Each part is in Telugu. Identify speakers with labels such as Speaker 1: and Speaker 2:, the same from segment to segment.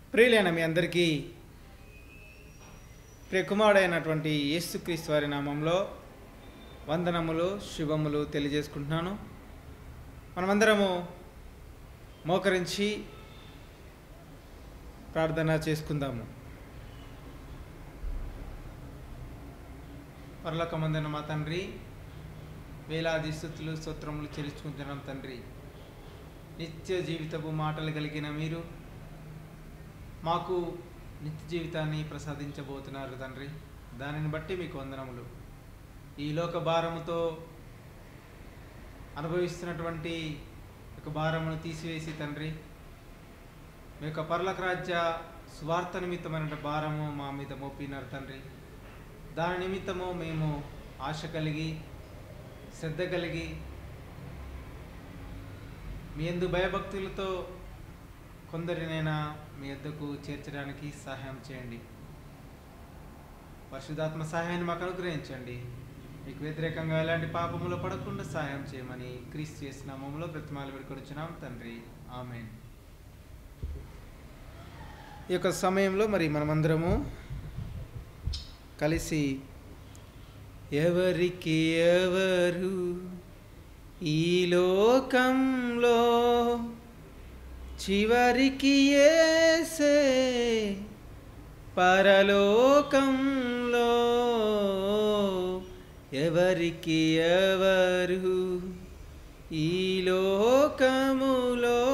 Speaker 1: ప్రియులైన మీ అందరికీ ప్రియకుమారుడైనటువంటి యేసుక్రీస్తు వారి నామంలో వందనములు శుభములు తెలియజేసుకుంటున్నాను. మనమందరము మోకరించి ప్రార్థన చేసుకుందాము. పరలోకమందున్న మా తండ్రి, వేలాది స్తుతులు స్తోత్రములు చెల్లించుకుంటున్నాం తండ్రి. నిత్య జీవితపు మాటలు కలిగిన మీరు మాకు నిత్య జీవితాన్ని ప్రసాదించబోతున్నారు తండ్రి. దానిని బట్టి మీకు వందనములు. ఈ లోక భారముతో అనుభవిస్తున్నటువంటి ఒక భారమును తీసివేసి తండ్రి, మీ యొక్క పరలోక రాజ్య సువార్త నిమిత్తమైన భారము మా మీద మోపినారు తండ్రి. దాని నిమిత్తము మేము ఆశ కలిగి శ్రద్ధ కలిగి మీ యందు భయభక్తులతో కొందరినైనా మీ యొద్దకు చేర్చడానికి సహాయం చేయండి. పరిశుద్ధాత్మ సహాయాన్ని మాకు అనుగ్రహించండి. మీకు వ్యతిరేకంగా ఎలాంటి పాపములో పడకుండా సహాయం చేయమని క్రీస్తు చేసిన నామములో బ్రతిమాలు వేడుకొనుచున్నాం తండ్రి, ఆమేన్. ఈ యొక్క సమయంలో మరి మనమందరము కలిసి ఎవరికి ఎవరు ఈ లోకంలో చివరికి యేసే పరలోకంలో, ఎవరికి ఎవరు ఈ లోకములో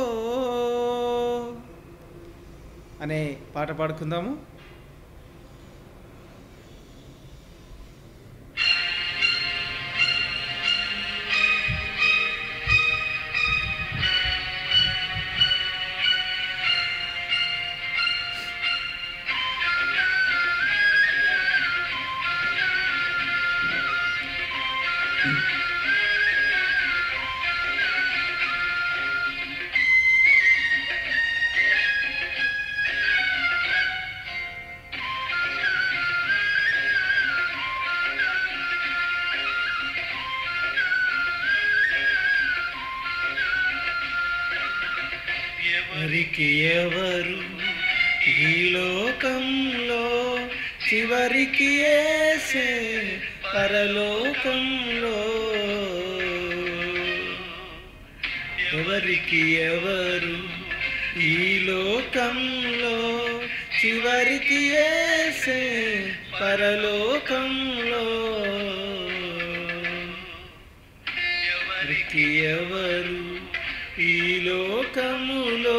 Speaker 1: అనే పాట పాడుకుందాము. ఎవరికి ఎవరు ఈ లోకంలో చివరికి యేసే పరలోకంలో, ఎవరికి ఎవరు ఈ లోకంలో చివరికి యేసే పరలోకంలో, ఎవరికి ఎవరు ఈ లోకములో.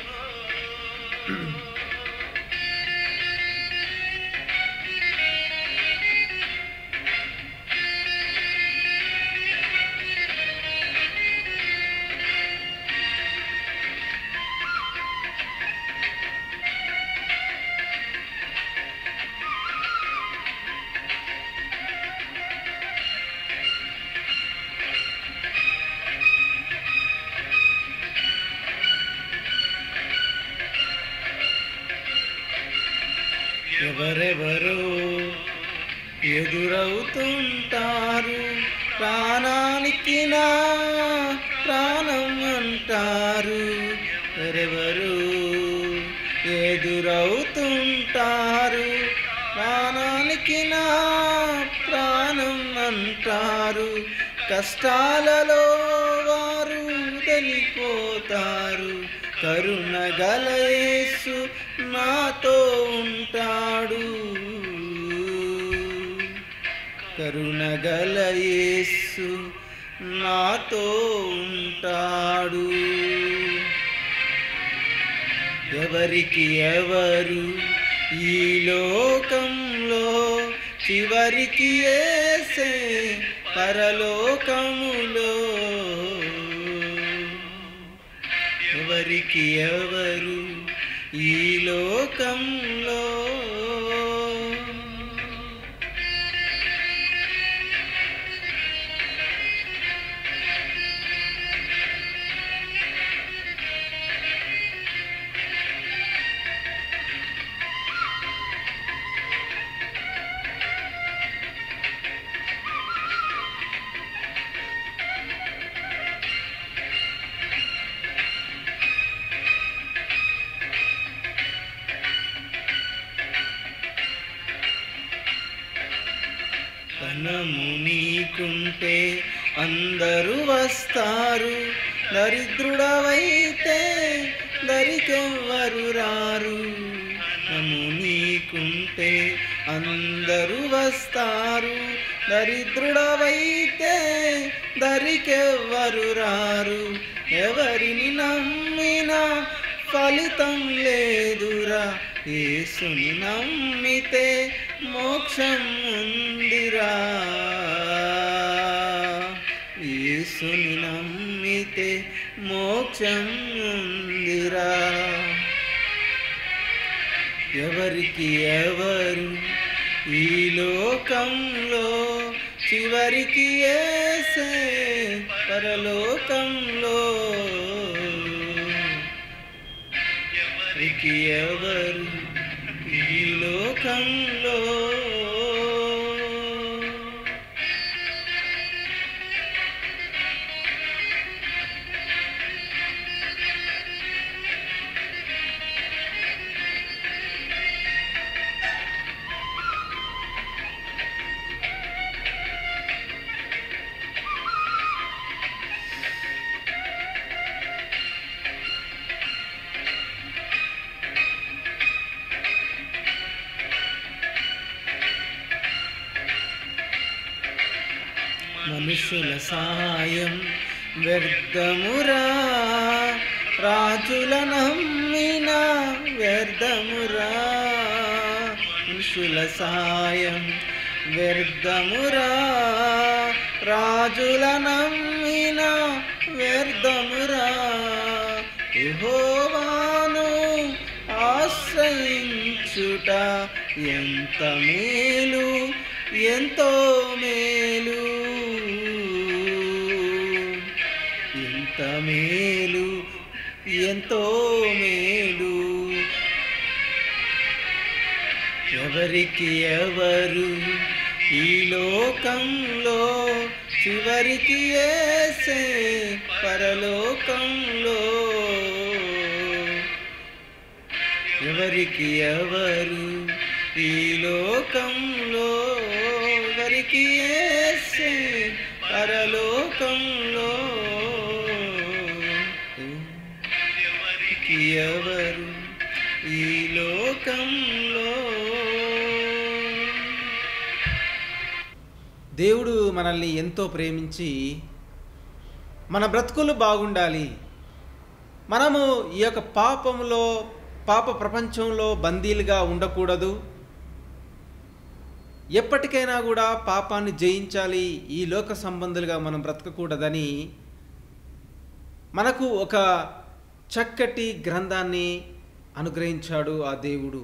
Speaker 1: ఎవరెవరో ఎదురవుతుంటారు, ప్రాణానికి నా ప్రాణం అంటారు. ఎవరెవరు ఎదురవుతుంటారు, ప్రాణానికి నా ప్రాణం అంటారు. కష్టాలలో వారు తెలిపోతారు, కరుణ గల యేసు నాతో ఉంటాడు. కరుణ గల యేసు నాతో ఉంటాడు. ఎవరికి ఎవరు ఈ లోకంలో చివరికి యేసే పరలోకములో, ఎవరికి ఎవరు ఈ లోకంలో. ధనము నీకుంటే అందరూ వస్తారు, దరిద్రుడవైతే దరికెవ్వరు రారు. ధనము నీకుంటే అందరూ వస్తారు, దరిద్రుడవైతే దరికెవ్వరు రారు. ఎవరిని నమ్మినా ఫలితం లేదురా, యేసుని నమ్మితే మోక్షం ఉందిరా. యేసుని నమ్మితే మోక్షం ఉందిరా. ఎవరికి ఎవరు ఈ లోకంలో, చివరికి యేసే పరలోకంలో. ఎవరికి ఎవరు ఈ లోకంలో. మనుషుల సాయం వ్యర్థమురా, రాజుల నమ్మిన వ్యర్థమురా. మనుషుల సాయం వ్యర్థమురా, రాజుల నమ్మిన వ్యర్థమురా. యెహోవాను ఆశ్రయించుట ఎంత మేలు, ఎంతో మేలు, ఎంత మేలు, ఎంతో మేలు. ఎవరికి ఎవరు ఈ లోకంలో, చివరికి యేసే పరలోకంలో. ఎవరికి ఎవరు ఈ లోకంలో, ఎవరికి యేసే పరలోకంలో. ఎవరికి ఎవరు ఈ లోకంలో. దేవుడు మనల్ని ఎంతో ప్రేమించి మన బ్రతుకులు బాగుండాలి, మనము ఈ యొక్క పాపంలో, పాప ప్రపంచంలో బందీలుగా ఉండకూడదు, ఎప్పటికైనా కూడా పాపాన్ని జయించాలి, ఈ లోక సంబంధులుగా మనం బ్రతకకూడదని మనకు ఒక చక్కటి గ్రంథాన్ని అనుగ్రహించాడు ఆ దేవుడు.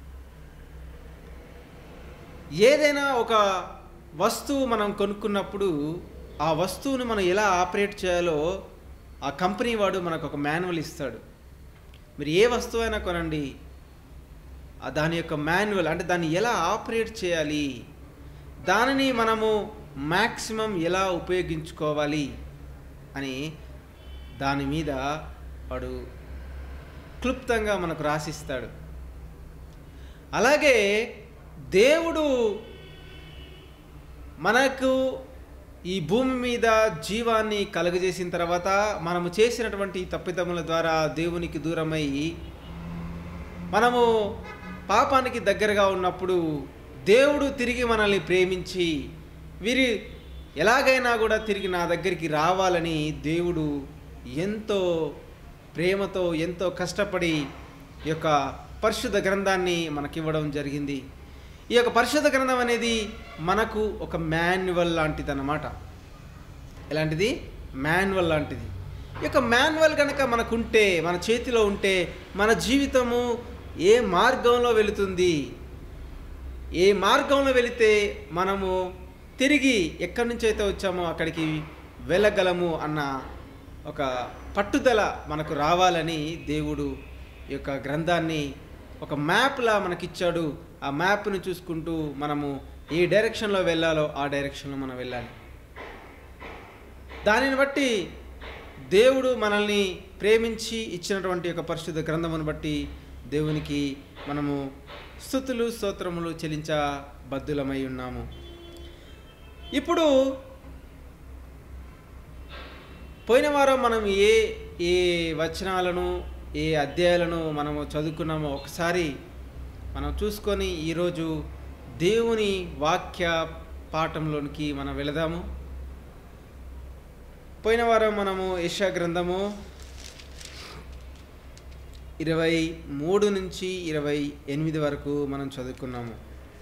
Speaker 1: ఏదైనా ఒక వస్తువు మనం కొనుక్కున్నప్పుడు ఆ వస్తువును మనం ఎలా ఆపరేట్ చేయాలో ఆ కంపెనీ వాడు మనకు ఒక మాన్యువల్ ఇస్తాడు. మీరు ఏ వస్తువు అయినా కొనండి, దాని యొక్క మాన్యువల్ అంటే దాన్ని ఎలా ఆపరేట్ చేయాలి, దానిని మనము మ్యాక్సిమం ఎలా ఉపయోగించుకోవాలి అని దాని మీద వాడు క్లుప్తంగా మనకు రాసిస్తాడు. అలాగే దేవుడు మనకు ఈ భూమి మీద జీవాన్ని కలుగజేసిన తర్వాత మనము చేసినటువంటి తప్పిదముల ద్వారా దేవునికి దూరమై మనము పాపానికి దగ్గరగా ఉన్నప్పుడు దేవుడు తిరిగి మనల్ని ప్రేమించి వీరి ఎలాగైనా కూడా తిరిగి నా దగ్గరికి రావాలని దేవుడు ఎంతో ప్రేమతో ఎంతో కష్టపడి ఈ యొక్క పరిశుద్ధ గ్రంథాన్ని మనకివ్వడం జరిగింది. ఈ యొక్క పరిశుద్ధ గ్రంథం అనేది మనకు ఒక మాన్యువల్ లాంటిది అన్నమాట. ఎలాంటిది? మాన్యువల్ లాంటిది. ఈ యొక్క మాన్యువల్ కనుక మనకుంటే, మన చేతిలో ఉంటే, మన జీవితము ఏ మార్గంలో వెళుతుంది, ఏ మార్గంలో వెళితే మనము తిరిగి ఎక్కడి నుంచి అయితే వచ్చామో అక్కడికి వెళ్ళగలము అన్న ఒక పట్టుదల మనకు రావాలని దేవుడు ఈ యొక్క గ్రంథాన్ని ఒక మ్యాప్లా మనకిచ్చాడు. ఆ మ్యాప్ను చూసుకుంటూ మనము ఏ డైరెక్షన్లో వెళ్ళాలో ఆ డైరెక్షన్లో మనం వెళ్ళాలి. దానిని బట్టి దేవుడు మనల్ని ప్రేమించి ఇచ్చినటువంటి ఒక పరిశుద్ధ గ్రంథమును బట్టి దేవునికి మనము స్తుతులు స్తోత్రములు చెల్లించ బద్దులమై ఉన్నాము. ఇప్పుడు పోయిన వారం మనం ఏ ఏ వచనాలను ఏ అధ్యాయాలను మనము చదువుకున్నామో ఒకసారి మనం చూసుకొని ఈరోజు దేవుని వాక్య పాఠంలోనికి మనం వెళదాము. పోయిన వారం మనము యెషయా గ్రంథము 23 నుంచి 28 వరకు మనం చదువుకున్నాము.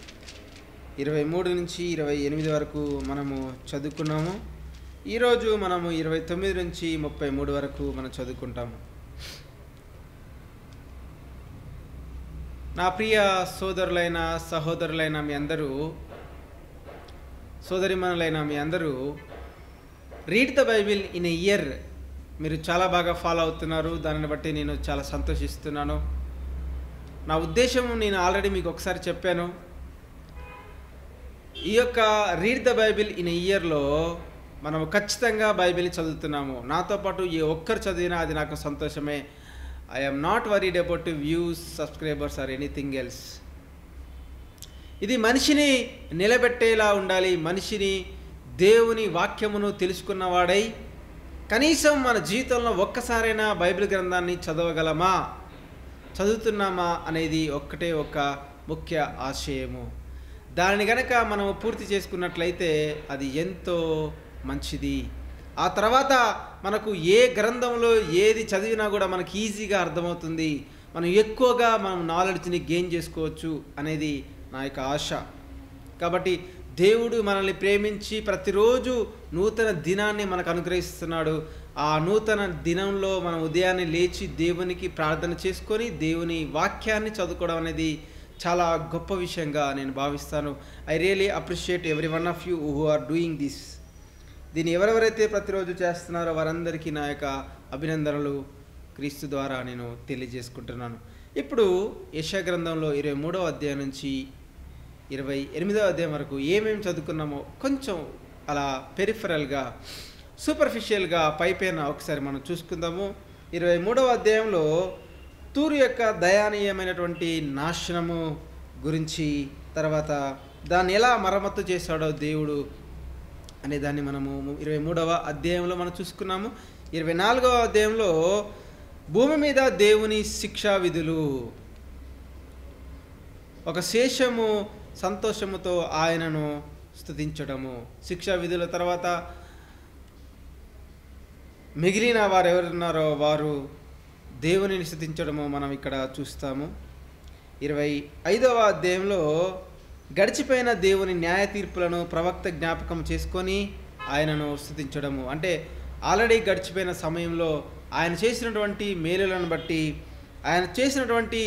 Speaker 1: 23 నుంచి 28 వరకు మనము చదువుకున్నాము. ఈరోజు మనము 29 నుంచి 33 వరకు మనం చదువుకుంటాము. నా ప్రియ సోదరులైన సహోదరులైన మీ అందరూ, సోదరిమణులైన మీ అందరూ read the Bible in a year మీరు చాలా బాగా ఫాలో అవుతున్నారు. దానిని బట్టి నేను చాలా సంతోషిస్తున్నాను. నా ఉద్దేశం నేను ఆల్రెడీ మీకు ఒకసారి చెప్పాను. ఈ యొక్క read the Bible in a ఇయర్లో మనము ఖచ్చితంగా బైబిల్ చదువుతున్నాము. నాతో పాటు ఏ ఒక్కరు చదివినా అది నాకు సంతోషమే. I am not worried about views, subscribers or anything else. ఇది మనిషిని నిలబెట్టేలా ఉండాలి. మనిషిని దేవుని వాక్యమును తెలుసుకున్నవాడై కనీసం మన జీవితంలో ఒక్కసారైనా బైబిల్ గ్రంథాన్ని చదవగలమా, చదువుతున్నామా అనేది ఒక్కటే ఒక ముఖ్య ఆశయము. దానిని గనక మనం పూర్తి చేసుకున్నట్లయితే అది ఎంతో మంచిది. ఆ తర్వాత మనకు ఏ గ్రంథంలో ఏది చదివినా కూడా మనకి ఈజీగా అర్థమవుతుంది. మనం ఎక్కువగా మనం నాలెడ్జ్ని గెయిన్ చేసుకోవచ్చు అనేది నా యొక్క ఆశ. కాబట్టి దేవుడు మనల్ని ప్రేమించి ప్రతిరోజు నూతన దినాన్ని మనకు అనుగ్రహిస్తున్నాడు. ఆ నూతన దినంలో మనం ఉదయాన్నే లేచి దేవునికి ప్రార్థన చేసుకొని దేవుని వాక్యాన్ని చదువుకోవడం అనేది చాలా గొప్ప విషయంగా నేను భావిస్తాను. I really appreciate every one of you who are doing this. దీన్ని ఎవరెవరైతే ప్రతిరోజు చేస్తున్నారో వారందరికీ నా యొక్క అభినందనలు క్రీస్తు ద్వారా నేను తెలియజేసుకుంటున్నాను. ఇప్పుడు యెషయా గ్రంథంలో 23వ అధ్యాయం నుంచి 28వ అధ్యాయం వరకు ఏమేమి చదువుకున్నామో కొంచెం అలా పెరిఫరల్గా, సూపర్ఫిషియల్గా పైపైన ఒకసారి మనం చూసుకుందాము. 23వ అధ్యాయంలో తూరు యొక్క దయానీయమైనటువంటి నాశనము గురించి, తర్వాత దాన్ని ఎలా మరమ్మతు చేశాడో దేవుడు అనే దాన్ని మనము 23వ అధ్యాయంలో మనం చూసుకున్నాము. 24వ అధ్యాయంలో భూమి మీద దేవుని శిక్షా విధులు, ఒక శేషము సంతోషముతో ఆయనను స్తుతించడము. శిక్షా విధుల తర్వాత మిగిలిన వారు ఎవరున్నారో వారు దేవునిని స్తుతించడము మనం ఇక్కడ చూస్తాము. 25వ అధ్యాయంలో గడిచిపోయిన దేవుని న్యాయ తీర్పులను ప్రవక్త జ్ఞాపకం చేసుకొని ఆయనను స్తుతించడము. అంటే ఆల్రెడీ గడిచిపోయిన సమయంలో ఆయన చేసినటువంటి మేలులను బట్టి, ఆయన చేసినటువంటి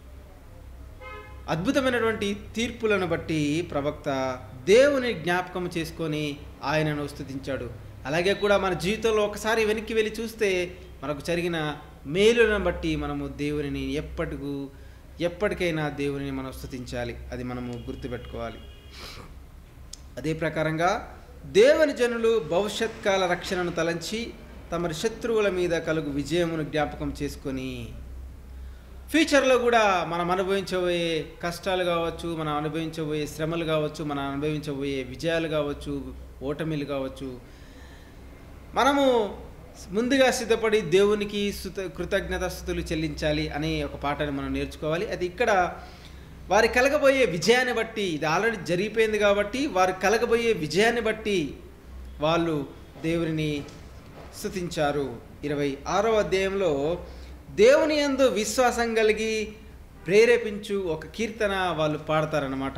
Speaker 1: అద్భుతమైనటువంటి తీర్పులను బట్టి ప్రవక్త దేవుని జ్ఞాపకం చేసుకొని ఆయనను స్తుతించాడు. అలాగే కూడా మన జీవితంలో ఒకసారి వెనక్కి వెళ్ళి చూస్తే మనకు జరిగిన మేలులను బట్టి మనము దేవునిని ఎప్పటికైనా దేవునిని మనం స్తుతించాలి. అది మనము గుర్తుపెట్టుకోవాలి. అదే ప్రకారంగా దేవుని జనులు భవిష్యత్ కాల రక్షణను తలంచి తమ శత్రువుల మీద కలుగు విజయమును జ్ఞాపకం చేసుకొని, ఫ్యూచర్లో కూడా మనం అనుభవించబోయే కష్టాలు కావచ్చు, మనం అనుభవించబోయే శ్రమలు కావచ్చు, మనం అనుభవించబోయే విజయాలు కావచ్చు, ఓటమిలు కావచ్చు, మనము ముందుగా సిద్ధపడి దేవునికి కృతజ్ఞతాస్తుతులు చెల్లించాలి అనే ఒక పాఠాన్ని మనం నేర్చుకోవాలి. అది ఇక్కడ వారి కలగబోయే విజయాన్ని బట్టి, ఇది ఆల్రెడీ జరిగిపోయింది కాబట్టి వారు కలగబోయే విజయాన్ని బట్టి వాళ్ళు దేవుని స్తుతించారు. 26వ అధ్యాయంలో దేవుని యందు విశ్వాసం కలిగి ప్రేరేపించు ఒక కీర్తన వాళ్ళు పాడతారన్నమాట.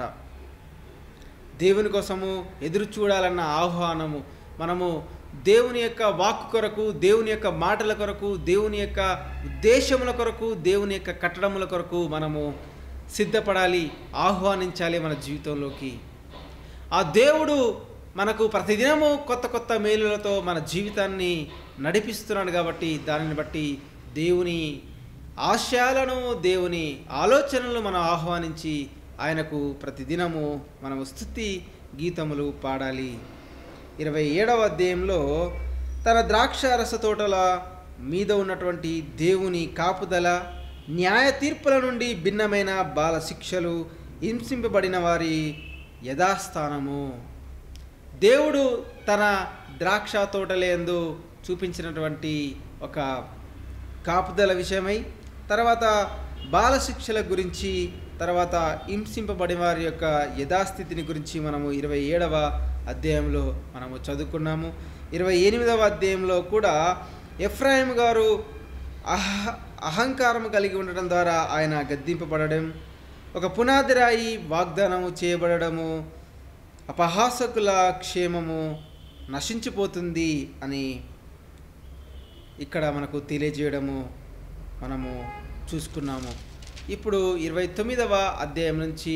Speaker 1: దేవుని కోసము ఎదురు చూడాలన్న ఆహ్వానము, మనము దేవుని యొక్క వాక్కు కొరకు, దేవుని యొక్క మాటల కొరకు, దేవుని యొక్క ఉద్దేశముల కొరకు, దేవుని యొక్క కట్టడముల కొరకు మనము సిద్ధపడాలి, ఆహ్వానించాలి మన జీవితంలోకి. ఆ దేవుడు మనకు ప్రతిదినము కొత్త కొత్త మేలులతో మన జీవితాన్ని నడిపిస్తున్నాడు కాబట్టి దానిని బట్టి దేవుని ఆశయాలను, దేవుని ఆలోచనలను మనం ఆహ్వానించి ఆయనకు ప్రతిదినము మనము స్తుతి గీతములు పాడాలి. 27వ అధ్యాయంలో తన ద్రాక్షారస తోటల మీద ఉన్నటువంటి దేవుని కాపుదల, న్యాయ తీర్పుల నుండి భిన్నమైన బాల శిక్షలు, హింసింపబడిన వారి యథాస్థానము, దేవుడు తన ద్రాక్ష తోటలందు చూపించినటువంటి ఒక కాపుదల విషయమై, తర్వాత బాల శిక్షల గురించి, తర్వాత హింసింపబడిన వారి యొక్క యథాస్థితిని గురించి మనము 27వ అధ్యాయంలో మనము చదువుకున్నాము. 28వ అధ్యాయంలో కూడా ఎఫ్రాయిము గారు అహంకారం కలిగి ఉండడం ద్వారా ఆయన గద్దింపబడడం, ఒక పునాది రాయి వాగ్దానము చేయబడము, అపహాసకుల క్షేమము నశించిపోతుంది అని ఇక్కడ మనకు తెలియజేయడము మనము చూసుకున్నాము. ఇప్పుడు 29వ అధ్యాయం నుంచి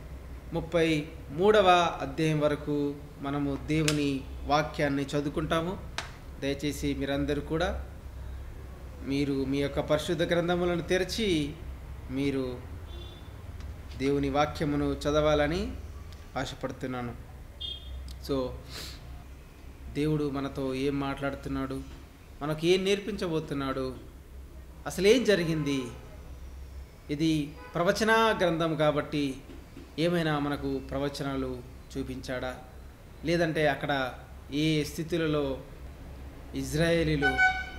Speaker 1: 33వ అధ్యాయం వరకు మనము దేవుని వాక్యాన్ని చదువుకుంటాము. దయచేసి మీరందరూ కూడా మీరు మీ యొక్క పరిశుద్ధ గ్రంథములను తెరిచి మీరు దేవుని వాక్యమును చదవాలని ఆశపడుతున్నాను. సో దేవుడు మనతో ఏం మాట్లాడుతున్నాడు, మనకు ఏం నేర్పించబోతున్నాడు, అసలు ఏం జరిగింది? ఇది ప్రవచన గ్రంథం కాబట్టి ఏమైనా మనకు ప్రవచనాలు చూపించాడా, లేదంటే అక్కడ ఏ స్థితులలో ఇజ్రాయేలీలు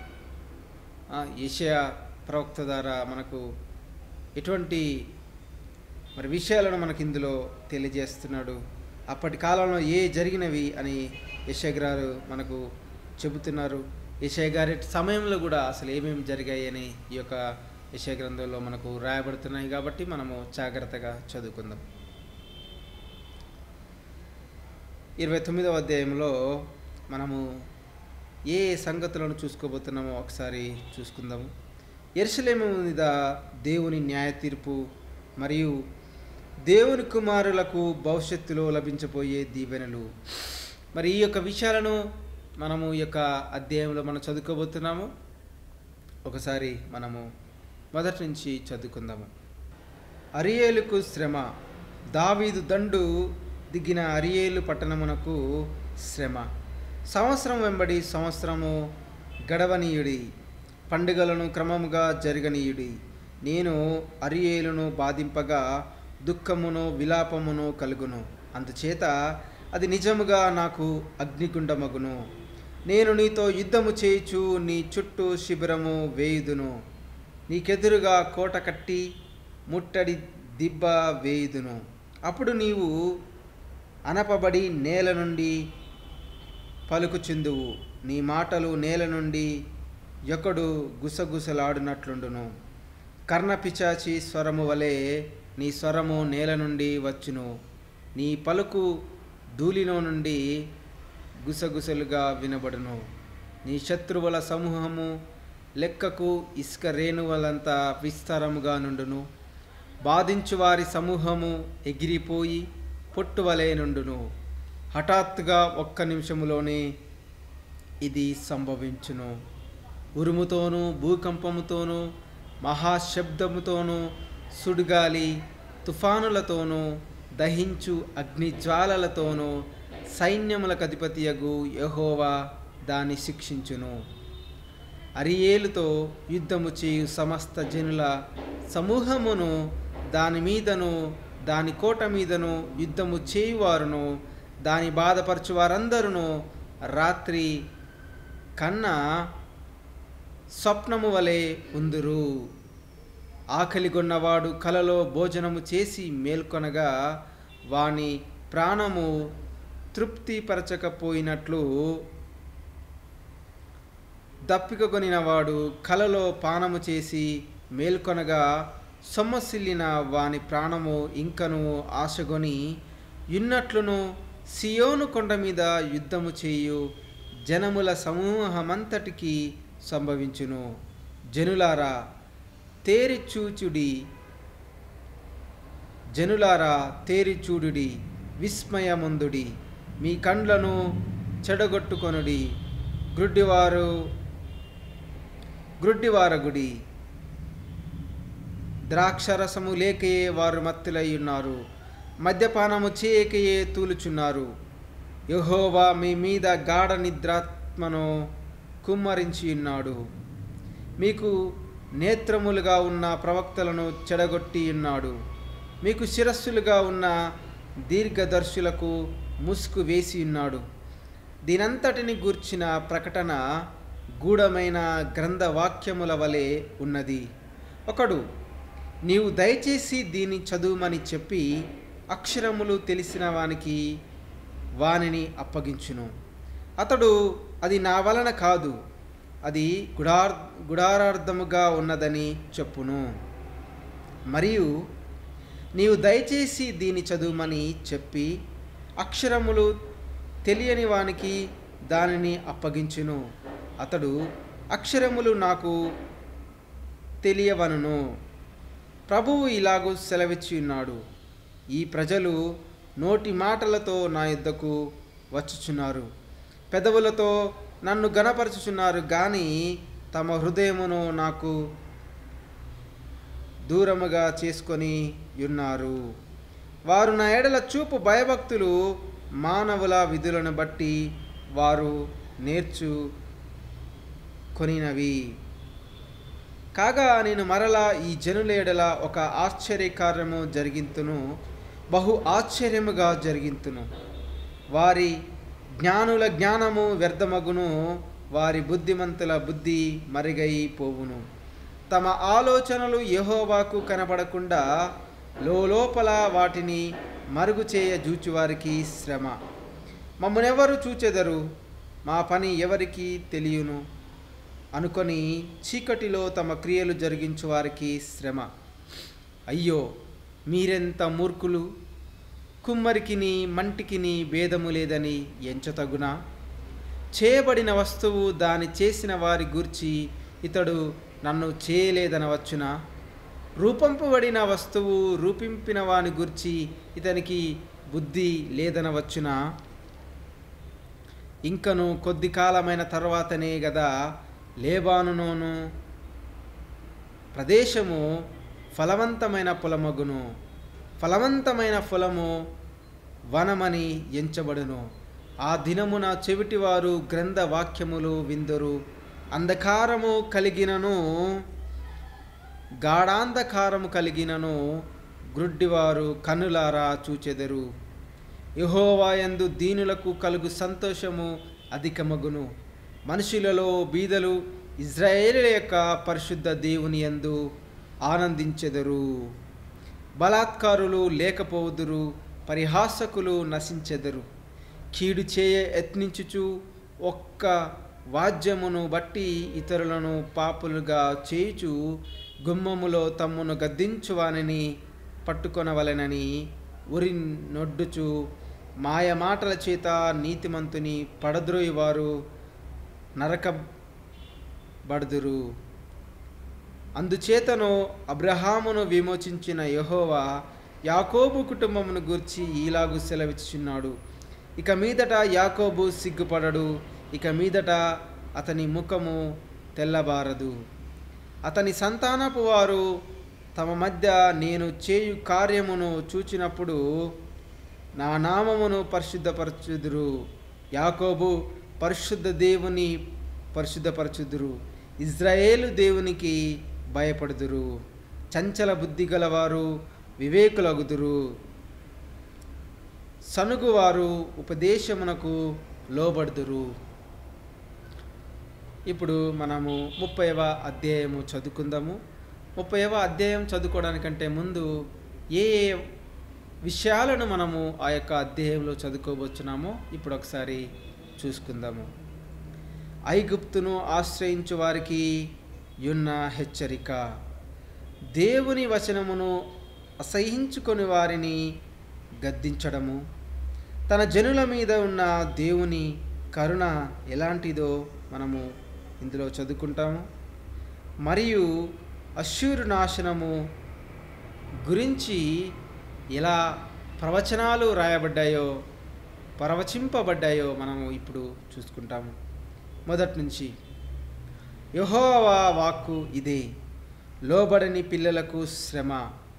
Speaker 1: యెషయా ప్రవక్త ద్వారా మనకు ఎటువంటి మరి విషయాలను మనకు ఇందులో తెలియజేస్తున్నాడు, అప్పటి కాలంలో ఏ జరిగినవి అని యెషయా గారు మనకు చెబుతున్నారు. యెషయా గారి సమయంలో కూడా అసలు ఏమేమి జరిగాయి అని ఈ యొక్క యెషయా గ్రంథంలో మనకు రాయబడుతున్నాయి. కాబట్టి మనము జాగ్రత్తగా చదువుకుందాం. 29వ అధ్యాయంలో మనము ఏ సంగతులను చూసుకోబోతున్నామో ఒకసారి చూసుకుందాము. యెరూషలేము మీద దేవుని న్యాయ తీర్పు మరియు దేవుని కుమారులకు భవిష్యత్తులో లభించబోయే దీవెనలు. మరి ఈ యొక్క విషయాలను మనము ఈ యొక్క అధ్యాయంలో మనం చదువుకోబోతున్నాము. ఒకసారి మనము మొదటి నుంచి చదువుకుందాము. అరియేలుకు శ్రమ. దావీదు దండు దిగిన అరియేలు పట్టణమునకు శ్రమ. సంవత్సరం వెంబడి సంవత్సరము గడవనీయుడి, పండుగలను క్రమముగా జరగనీయుడి. నేను అరియేలును బాధింపగా దుఃఖమును విలాపమును కలుగును, అందుచేత అది నిజముగా నాకు అగ్నిగుండమగును. నేను నీతో యుద్ధము చేయుచు నీ చుట్టూ శిబిరము వేయుదును, నీకెదురుగా కోట కట్టి ముట్టడి దిబ్బ వేయుదును. అప్పుడు నీవు అనపబడి నేల నుండి పలుకుచుందువు, నీ మాటలు నేల నుండి ఒకడు గుసగుసలాడినట్లుండును. కర్ణపిచాచి స్వరము వలె నీ స్వరము నేల నుండి వచ్చును, నీ పలుకు ధూళిలో నుండి గుసగుసలుగా వినబడును. నీ శత్రువుల సమూహము లెక్కకు ఇసుక రేణువలంతా విస్తారముగా నుండును. బాధించువారి సమూహము ఎగిరిపోయి పొట్టువలే నుండును. హఠాత్తుగా ఒక్క నిమిషములోనే ఇది సంభవించును. ఉరుముతోనూ భూకంపముతోనూ మహాశబ్దముతోనూ సుడిగాలి తుఫానులతోనూ దహించు అగ్నిజ్వాలలతోనూ సైన్యములకు అధిపతియగు యెహోవా దాన్ని శిక్షించును. అరియేలుతో యుద్ధము చేయు సమస్త జనుల సమూహమును దాని మీదను దాని కోట మీదను యుద్ధము చేయువారును దాని బాధపరచు వారందరూ రాత్రి కన్నా స్వప్నము వలె ఉందురు. ఆకలిగొన్నవాడు కలలో భోజనము చేసి మేల్కొనగా వాని ప్రాణము తృప్తిపరచకపోయినట్లు, దప్పికగొనినవాడు కలలో పానము చేసి మేల్కొనగా సొమ్మసిల్లిన వాని ప్రాణము ఇంకను ఆశగొని యున్నట్లును సియోను కొండ మీద యుద్ధము చేయు జనముల సమూహమంతటికి సంభవించును. జనులారా తేరిచూచుడి, జనులారా తేరిచూడుడి, విస్మయముందుడి, మీ కండ్లను చెడగొట్టుకొనుడి. గ్రుడ్డివారగుడి, ద్రాక్షరసము లేకయే వారు మత్తులై ఉన్నారు, మద్యపానము చేయకయే తూలుచున్నారు. యెహోవా మీ మీద గాఢ నిద్రాత్మను కుమ్మరించి ఉన్నాడు. మీకు నేత్రములుగా ఉన్న ప్రవక్తలను చెడగొట్టి ఉన్నాడు. మీకు శిరస్సులుగా ఉన్న దీర్ఘదర్శులకు ముసుగు వేసి ఉన్నాడు. దీనంతటిని గూర్చిన ప్రకటన గూఢమైన గ్రంథ వాక్యముల వలె ఉన్నది. ఒకడు, నీవు దయచేసి దీన్ని చదువుమని చెప్పి అక్షరములు తెలిసిన వానిని అప్పగించును. అతడు, అది నా వలన కాదు, అది గుడారార్థముగా ఉన్నదని చెప్పును. మరియు నీవు దయచేసి దీన్ని చదువుమని చెప్పి అక్షరములు తెలియని వానికి దానిని అప్పగించును. అతడు, అక్షరములు నాకు తెలియవనును. ప్రభువు ఇలాగూ సెలవిచ్చి ఉన్నాడు, ఈ ప్రజలు నోటి మాటలతో నా యొద్దకు వచ్చుచున్నారు, పెదవులతో నన్ను గణపరచుచున్నారు, కానీ తమ హృదయమును నాకు దూరముగా చేసుకొని ఉన్నారు. వారు నా ఎడల చూపు భయభక్తులు మానవుల విధులను బట్టి వారు నేర్చుకొనినవి. కాగా నేను మరలా ఈ జనుల ఎడల ఒక ఆశ్చర్యకార్యము జరిగింతును, బహు ఆశ్చర్యముగా జరిగింతును. వారి జ్ఞానుల జ్ఞానము వ్యర్థమగును, వారి బుద్ధిమంతుల బుద్ధి మరుగైపోవును. తమ ఆలోచనలు యెహోవాకు కనబడకుండా లోపల వాటిని మరుగు చేయ జూచువారికి శ్రమ. మమ్మనెవరు చూచెదరు, మా పని ఎవరికి తెలియను అనుకొని చీకటిలో తమ క్రియలు జరిగించు వారికి శ్రమ. అయ్యో, మీరెంత మూర్ఖులు! కుమ్మరికిని మంటికిని భేదము లేదని ఎంచతగునా? చేయబడిన వస్తువు దాని చేసిన వారి గూర్చి ఇతడు నన్ను చేయలేదనవచ్చునా? రూపంపబడిన వస్తువు రూపింపిన వాని గూర్చి ఇతనికి బుద్ధి లేదనవచ్చునా? ఇంకను కొద్ది కాలమైన తర్వాతనే గదా లేబానును ప్రదేశము ఫలవంతమైన పొలమగును, ఫలవంతమైన పొలము వనమని ఎంచబడును. ఆ దినమున చెవిటివారు గ్రంథ వాక్యములు విందురు, అంధకారము కలిగినను గాఢాంధకారము కలిగినను గ్రుడ్డివారు కన్నులారా చూచెదరు. యెహోవా యందు దీనులకు కలుగు సంతోషము అధికమగును. మనుషులలో బీదలు ఇజ్రాయేలు యొక్క పరిశుద్ధ దేవుని యందు ఆనందించెదరు. బలాత్కారులు లేకపోదురు, పరిహాసకులు నశించెదరు. కీడు చేయ యత్నించుచు ఒక్క వాద్యమును బట్టి ఇతరులను పాపులుగా చేయుచు గుమ్మములో తమ్మును గద్దించువానిని పట్టుకొనవలెనని ఉరి నొడ్డుచు మాయ మాటల చేత నీతిమంతుని పడద్రోయివారు నరకబడుదురు. అందుచేతను అబ్రహామును విమోచించిన యెహోవా యాకోబు కుటుంబమును గూర్చి ఈలాగు సెలవిచ్చుచున్నాడు, ఇక మీదట యాకోబు సిగ్గుపడడు, ఇక మీదట అతని ముఖము తెల్లబారదు. అతని సంతానపు వారు తమ మధ్య నేను చేయు కార్యమును చూచినప్పుడు నా నామమును పరిశుద్ధపరచుదురు. యాకోబు పరిశుద్ధ దేవుని పరిశుద్ధపరచుదురు, ఇజ్రాయేలు దేవునికి భయపడుదురు. చంచల బుద్ధి గలవారు వివేకులగుదురు, సనుగువారు ఉపదేశమునకు లోబడుదురు. ఇప్పుడు మనము 30వ అధ్యాయము చదువుకుందాము. 30వ అధ్యాయం చదువుకోవడానికంటే ముందు ఏ ఏ విషయాలను మనము ఆ యొక్క అధ్యాయంలో చదువుకోబోతున్నామో ఇప్పుడు ఒకసారి చూసుకుందాము. ఐగుప్తును ఆశ్రయించు వారికి యున్న హెచ్చరిక. దేవుని వచనమును అసహించుకొని వారిని గద్దించడము. తన జనుల మీద ఉన్న దేవుని కరుణ ఎలాంటిదో మనము ఇందులో చదువుకుంటాము. మరియు అష్షూరు నాశనము గురించి ఎలా ప్రవచనాలు రాయబడ్డాయో ప్రవచింపబడ్డాయో మనము ఇప్పుడు చూసుకుంటాము. మొదటి నుంచి, యెహోవా వాక్కు ఇదే, లోబడని పిల్లలకు శ్రమ,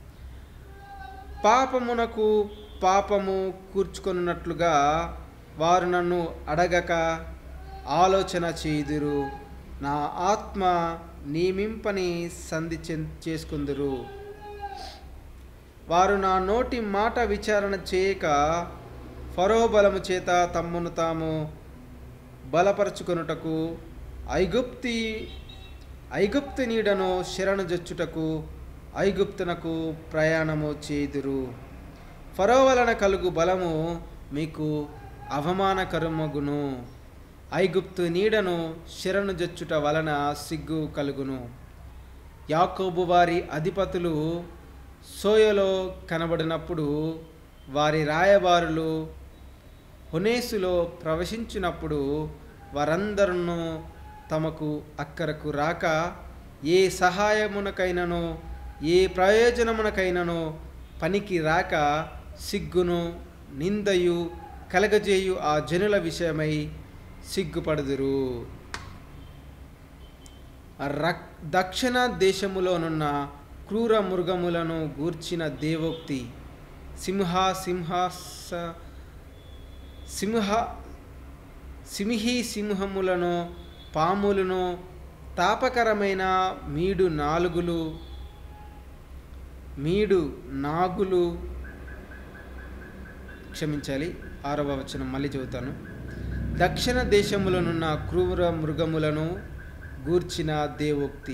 Speaker 1: పాపమునకు పాపము కూర్చుకొనున్నట్లుగా వారు నన్ను అడగక ఆలోచన చేయుదురు. నా ఆత్మ నియమింపని సంధి చేసుకుందురు. వారు నా నోటి మాట విచారణ చేయక ఫరో బలము చేత తమ్మును తాము బలపరచుకొనుటకు ఐగుప్తు నీడను శరణు జొచ్చుటకు ఐగుప్తునకు ప్రయాణము చేదురు. ఫరో వలన కలుగు బలము మీకు అవమానకరమగును. ఐగుప్తు నీడను శరణు జొచ్చుట వలన సిగ్గు కలుగును. యాకోబు వారి అధిపతులు సోయలో కనబడినప్పుడు వారి రాయబారులు హొనేసులో ప్రవేశించినప్పుడు వారందరూ తమకు అక్కరకు రాక ఏ సహాయమునకైనను ఏ ప్రయోజనమునకైనను పనికి రాక సిగ్గును నిందయు కలగజేయు ఆ జనుల విషయమై సిగ్గుపడుదురు. దక్షిణ దేశములోనున్న క్రూర మృగములను గూర్చిన దేవోక్తి. సింహములను పాములను తాపకరమైన మీడు నాగులు 6వ వచనం మళ్ళీ చదువుతాను. దక్షిణ దేశములనున్న క్రూర మృగములను గూర్చిన దేవోక్తి.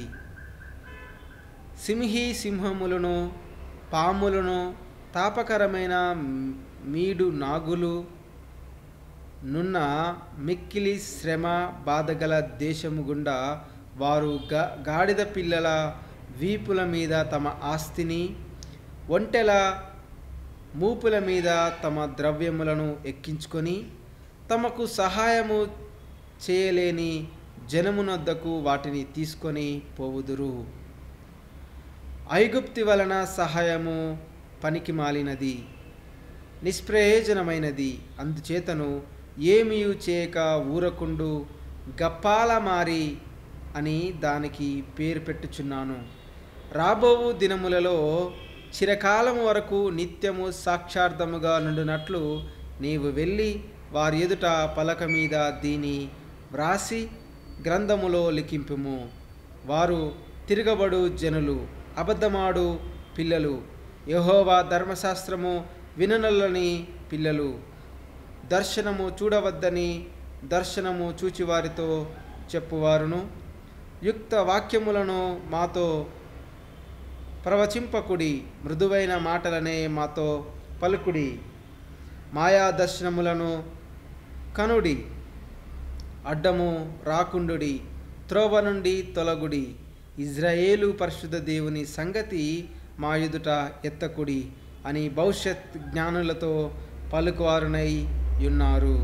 Speaker 1: సింహములను పాములను తాపకరమైన మీడు నాగులు నున్న మిక్కిలి శ్రమ బాధగల దేశము గుండా వారు గాడిద పిల్లల వీపుల మీద తమ ఆస్తిని, ఒంటెల మూపుల మీద తమ ద్రవ్యములను ఎక్కించుకొని తమకు సహాయము చేయలేని జనమునొద్దకు వాటిని తీసుకొని పోవుదురు. ఐగుప్తి వలన సహాయము పనికి మాలినది, నిష్ప్రయోజనమైనది. అందుచేతను ఏమీయు చేయక ఊరకుండు గప్పాలమారి అని దానికి పేరు పెట్టుచున్నాను. రాబోవు దినములలో చిరకాలము వరకు నిత్యము సాక్షార్థముగా నుండునట్లు నీవు వెళ్ళి వారి ఎదుట పలక మీద దీని వ్రాసి గ్రంథములో లిఖింపుము. వారు తిరగబడు జనులు, అబద్ధమాడు పిల్లలు, యెహోవా ధర్మశాస్త్రము విననొల్లని పిల్లలు, దర్శనము చూడవద్దని దర్శనము చూచివారితో చెప్పువారును, యుక్త వాక్యములను మాతో ప్రవచింపకుడి, మృదువైన మాటలనే మాతో పలుకుడి, మాయా దర్శనములను కనుడి, అడ్డము రాకుండుడి, త్రోవ నుండి తొలగుడి, ఇజ్రాయేలు పరిశుద్ధ దేవుని సంగతి మా ఎదుట ఎత్తకుడి అని భవిష్యత్ జ్ఞానులతో పలుకువారునై ఉన్నారు.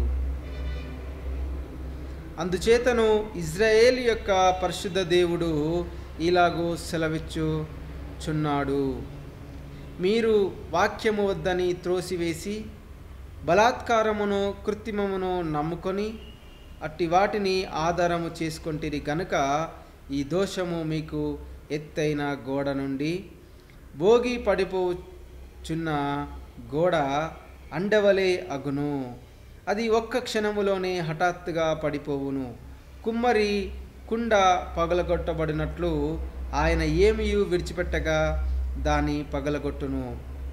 Speaker 1: అందుచేతను ఇజ్రాయేలు యొక్క పరిశుద్ధ దేవుడు ఇలాగూ సెలవిచ్చుచున్నాడు. మీరు వాక్యము వద్దని త్రోసివేసి బలాత్కారమును కృత్రిమమును నమ్ముకొని అట్టి వాటిని ఆధారము చేసుకొంటిరి గనుక ఈ దోషము మీకు ఎత్తైన గోడ నుండి భోగి పడిపోచున్న గోడ అండవలే అగును. అది ఒక్క క్షణములోనే హఠాత్తుగా పడిపోవును. కుమ్మరి కుండ పగలగొట్టబడినట్లు ఆయన ఏమియు విడిచిపెట్టగా దాన్ని పగలగొట్టును.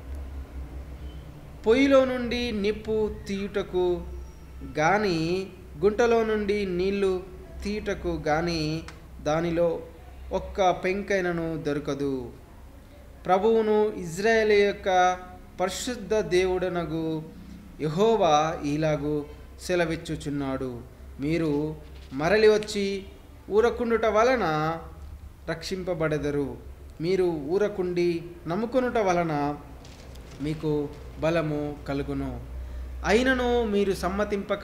Speaker 1: పొయ్యిలో నుండి నిప్పు తీయుటకు గాని గుంటలో నుండి నీళ్లు తీయుటకు గాని దానిలో ఒక్క పెంకైనను దొరకదు. ప్రభువును ఇజ్రాయేలు యొక్క పరిశుద్ధ దేవుడనగు యెహోవా ఇలాగు సెలవిచ్చుచున్నాడు. మీరు మరలి వచ్చి ఊరకుండుట వలన రక్షింపబడెదరు. మీరు ఊరకుండి నమ్ముకొనుట వలన మీకు బలము కలుగును. అయినను మీరు సమ్మతింపక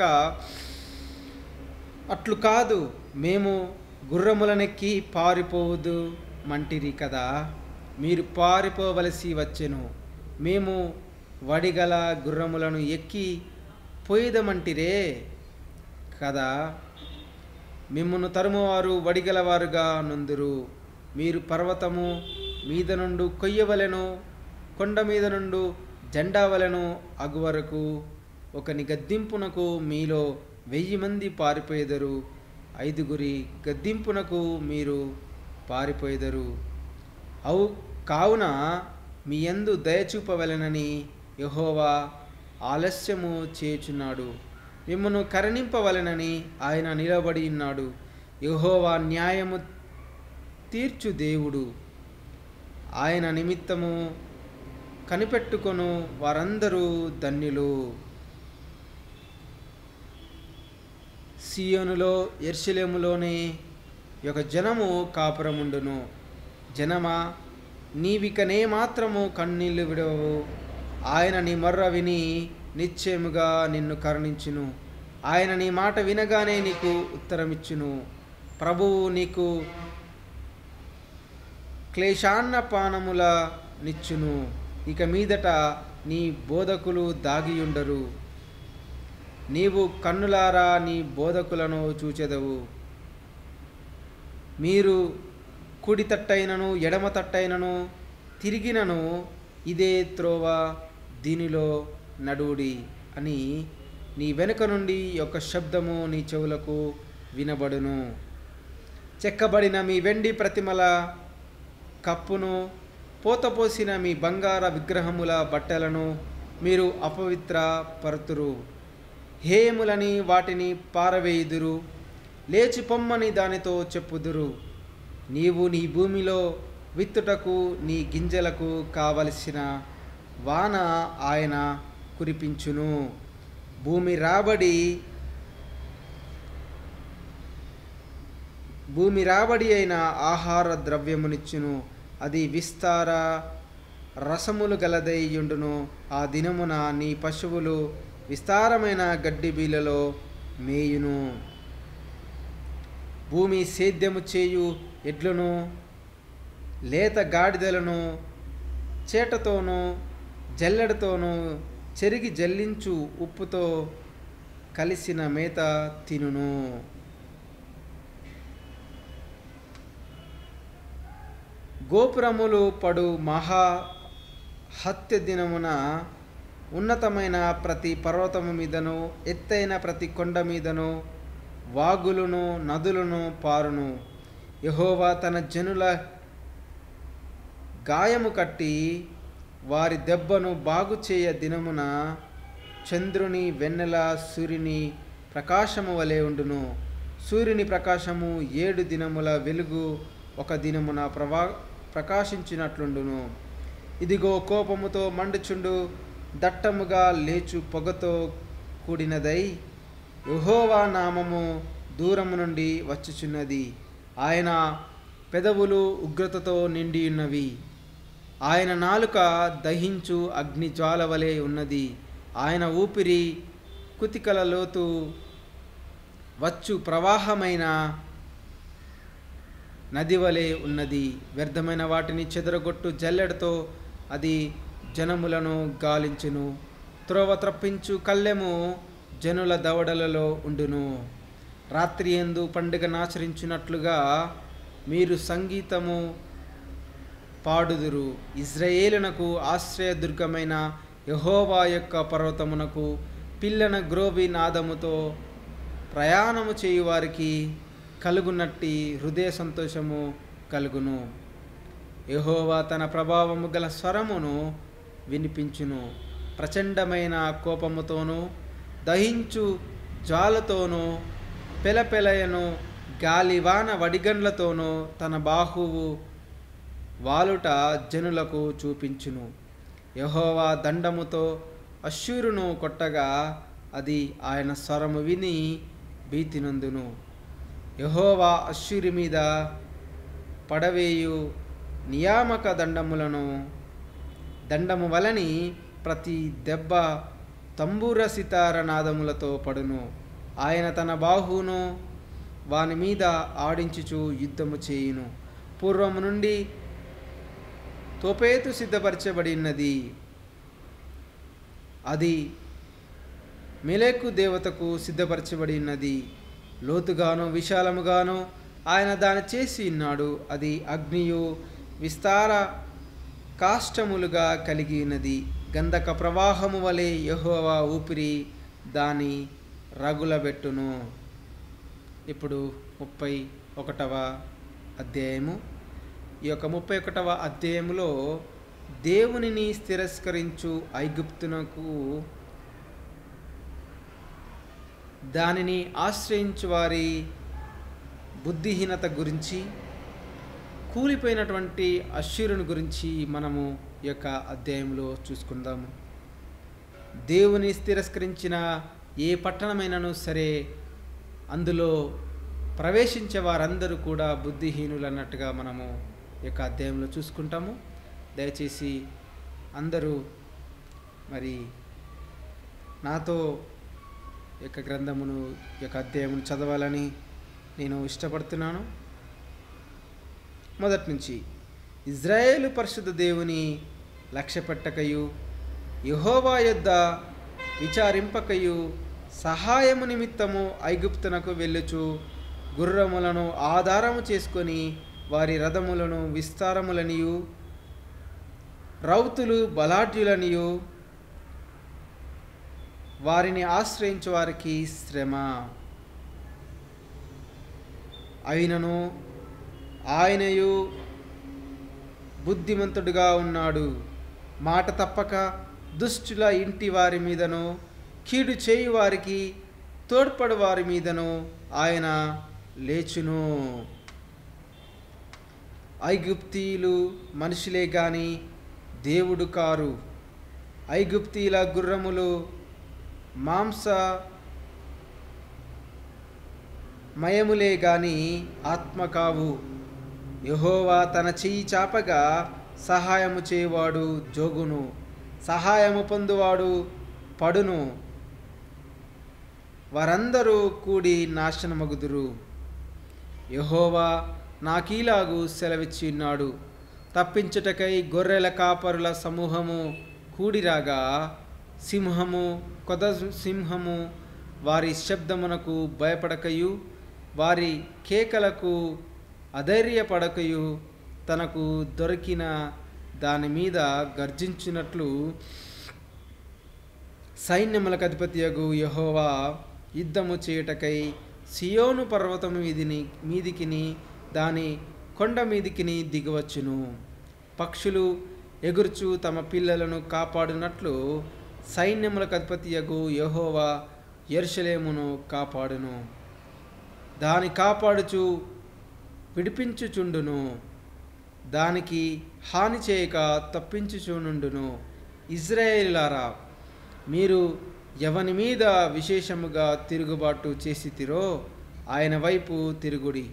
Speaker 1: అట్లు కాదు, మేము గుర్రములనెక్కి పారిపోవద్దు మంటిరి కదా. మీరు పారిపోవలసి వచ్చెను. మేము వడిగల గుర్రములను ఎక్కి పోయిదమంటిరే కదా. మిమ్మును తరుమువారు వడిగలవారుగా నుందురు. మీరు పర్వతము మీద నుండి కొయ్యవలెను, కొండ మీద నుండి జెండావలెను అగువరకు ఒకని గద్దింపునకు మీలో 1000 మంది పారిపోయేదరు. 5 గద్దింపునకు మీరు పారిపోయేదరు. కావున మీ యందు దయచూపవలెనని యెహోవా ఆలస్యము చేయుచున్నాడు. మిమ్మును కరుణింపవలెనని ఆయన నిలబడి ఉన్నాడు. యెహోవా న్యాయము తీర్చు దేవుడు. ఆయన నిమిత్తము కనిపెట్టుకొను వారందరూ ధన్యులు. సియోనులో యెరూషలేములోనే ఒక జనము కాపురముండును. జనమా, నీవికనే మాత్రము కన్నీళ్లు విడవవు. ఆయన నీ మొర్ర విని నిశ్చయముగా నిన్ను కరుణించును. ఆయన నీ మాట వినగానే నీకు ఉత్తరమిచ్చును. ప్రభువు నీకు క్లేశాన్నపానముల నిచ్చును. ఇక మీదట నీ బోధకులు దాగియుండరు. నీవు కన్నులారా నీ బోధకులను చూచెదవు. మీరు కుడి తట్టైనను ఎడమ తట్టైనను తిరిగినను ఇదే త్రోవ, దీనిలో నడువుడి అని నీ వెనుక నుండి ఒక శబ్దము నీ చెవులకు వినబడును. చెక్కబడిన మీ వెండి ప్రతిమల కప్పును, పోతపోసిన మీ బంగార విగ్రహముల బట్టలను మీరు అపవిత్ర పరుతురు. హేయములని వాటిని పారవేయుదురు. లేచి పొమ్మని దానితో చెప్పుదురు. నీవు నీ భూమిలో విత్తుటకు నీ గింజలకు కావలసిన వాన ఆయన కురిపించును. భూమి రాబడి అయిన ఆహార ద్రవ్యమునిచ్చును. అది విస్తార రసములు గలదైయుండును. ఆ దినమున నీ పశువులు విస్తారమైన గడ్డి బీలలో మేయును. భూమి సేద్యము చేయు ఎడ్లను, లేత గాడిదలను చేటతోనూ జల్లెడతోనూ చెరిగి జల్లించు ఉప్పుతో కలిసిన మేత తినును. గోపురములు పడు మహా హత్య దినమున ఉన్నతమైన ప్రతి పర్వతము మీదను ఎత్తైన ప్రతి కొండ మీదను వాగులను నదులను పారును. యెహోవా తన జనుల గాయము కట్టి వారి దెబ్బను బాగు చేయ దినమున చంద్రుని వెన్నెల సూర్యుని ప్రకాశము వలె ఉండును. సూర్యుని ప్రకాశము 7 దినముల వెలుగు ఒక దినమున ప్రకాశించినట్లుండును. ఇదిగో కోపముతో మండుచుండు దట్టముగా లేచు పొగతో కూడినదై యెహోవా నామము దూరము నుండి వచ్చుచున్నది. ఆయన పెదవులు ఉగ్రతతో నిండియున్నవి. ఆయన నాలుక దహించు అగ్ని జ్వాల వలె ఉన్నది. ఆయన ఊపిరి కుతికల లోతు వచ్చు ప్రవాహమైన నది వలె ఉన్నది. వ్యర్థమైన వాటిని చెదరగొట్టు జల్లెడతో అది జనములను గాలించును. త్రోవ త్రప్పించు కళ్ళెము జనుల దవడలలో ఉండును. రాత్రి యందు పండుగనాచరించినట్లుగా మీరు సంగీతము పాడుదురు. ఇజ్రాయేలునకు ఆశ్రయదుర్గమైన యెహోవా యొక్క పర్వతమునకు పిల్లన గ్రోవి నాదముతో ప్రయాణము చేయువారికి కలుగునట్టి హృదయ సంతోషము కలుగును. యెహోవా తన ప్రభావము గల స్వరమును వినిపించును. ప్రచండమైన కోపముతోనూ దహించు జ్వాలతోనూ పెలపెలయను గాలివాన వడిగండ్లతోనూ తన బాహువు వాలుట జనులకు చూపించును. యెహోవా దండముతో అష్షూరును కొట్టగా అది ఆయన స్వరము విని భీతినందును. యెహోవా అష్షూరు మీద పడవేయు నియామక దండము వలని ప్రతి దెబ్బ తంబూర సితార నాదములతో పడును. ఆయన తన బాహువును వాని మీద ఆడించుచు యుద్ధము చేయును. పూర్వము నుండి తోపేతు సిద్ధపరచబడినది. అది మెలెకు దేవతకు సిద్ధపరచబడినది. లోతుగాను విశాలముగాను ఆయన దాని చేసి ఉన్నాడు. అది అగ్నియు విస్తార కాష్టములుగా కలిగి ఉన్నది. గంధక ప్రవాహము వలె యెహోవా ఊపిరి దాని రగులబెట్టును. ఇప్పుడు 31వ అధ్యాయము. ఈ యొక్క 31వ అధ్యాయములో దేవునిని తిరస్కరించు ఐగుప్తునకు దానిని ఆశ్రయించు వారి బుద్ధిహీనత గురించి, కూలిపోయినటువంటి అశ్షూరుని గురించి మనము ఈ యొక్క అధ్యాయంలో చూసుకుందాము. దేవుని తిరస్కరించిన ఏ పట్టణమైనను సరే అందులో ప్రవేశించే వారందరూ కూడా బుద్ధిహీనులు అన్నట్టుగా మనము ఈ యొక్క అధ్యాయంలో చూసుకుంటాము. దయచేసి అందరూ మరి నాతో ఈ యొక్క గ్రంథమును, ఈ యొక్క అధ్యాయమును చదవాలని నేను ఇష్టపడుతున్నాను. మొదటి నుంచి, ఇజ్రాయేలు పరిశుద్ధ దేవుని లక్ష్యపెట్టకయు, యెహోవా యొద్ద విచారింపకయు, సహాయము నిమిత్తము ఐగుప్తునకు వెళ్ళుచు గుర్రములను ఆధారము చేసుకొని వారి రథములను విస్తారములనియు రౌతులు బలాఢ్యులనియు వారిని ఆశ్రయించు వారికి శ్రమ. అయినను ఆయనయు బుద్ధిమంతుడుగా ఉన్నాడు. మాట తప్పక దుష్టుల ఇంటి వారి మీదను, కీడు చేయు వారికి తోడ్పడు వారి మీదను ఆయన లేచును. ఐగుప్తీయులు మనుషులే గాని దేవుడు కారు. ఐగుప్తీయుల గుర్రములు మాంస మయములే గాని ఆత్మ కావు. యెహోవా తన చెయ్యి చాపగా సహాయము చేయువాడు జోగును, సహాయము పొందువాడు పడును. వారందరూ కూడి నాశనమగుదురు. యెహోవా నాకీలాగు సెలవిచ్చి ఉన్నాడు, తప్పించుటకై గొర్రెల కాపరుల సమూహము కూడిరాగా సింహము కొద సింహము వారి శబ్దమునకు భయపడకయు, వారి కేకలకు అధైర్యపడకయు, తనకు దొరికిన దాని మీద గర్జించినట్లు సైన్యములకు అధిపతియగు యెహోవా యుద్ధము చేయుటకై సియోను పర్వతము మీదికిని దాని కొండ మీదికిని దిగవచ్చును. పక్షులు ఎగురుచు తమ పిల్లలను కాపాడునట్లు సైన్యములకు అధిపతియగు యెహోవా యెరూషలేమును కాపాడును. దాని కాపాడుచు విడిపించుచుండును, దానికి హాని చేయక తప్పించుచునుండును. ఇశ్రాయేలులారా, మీరు ఎవని మీద విశేషముగా తిరుగుబాటు చేసితిరో ఆయన వైపు తిరుగుడి.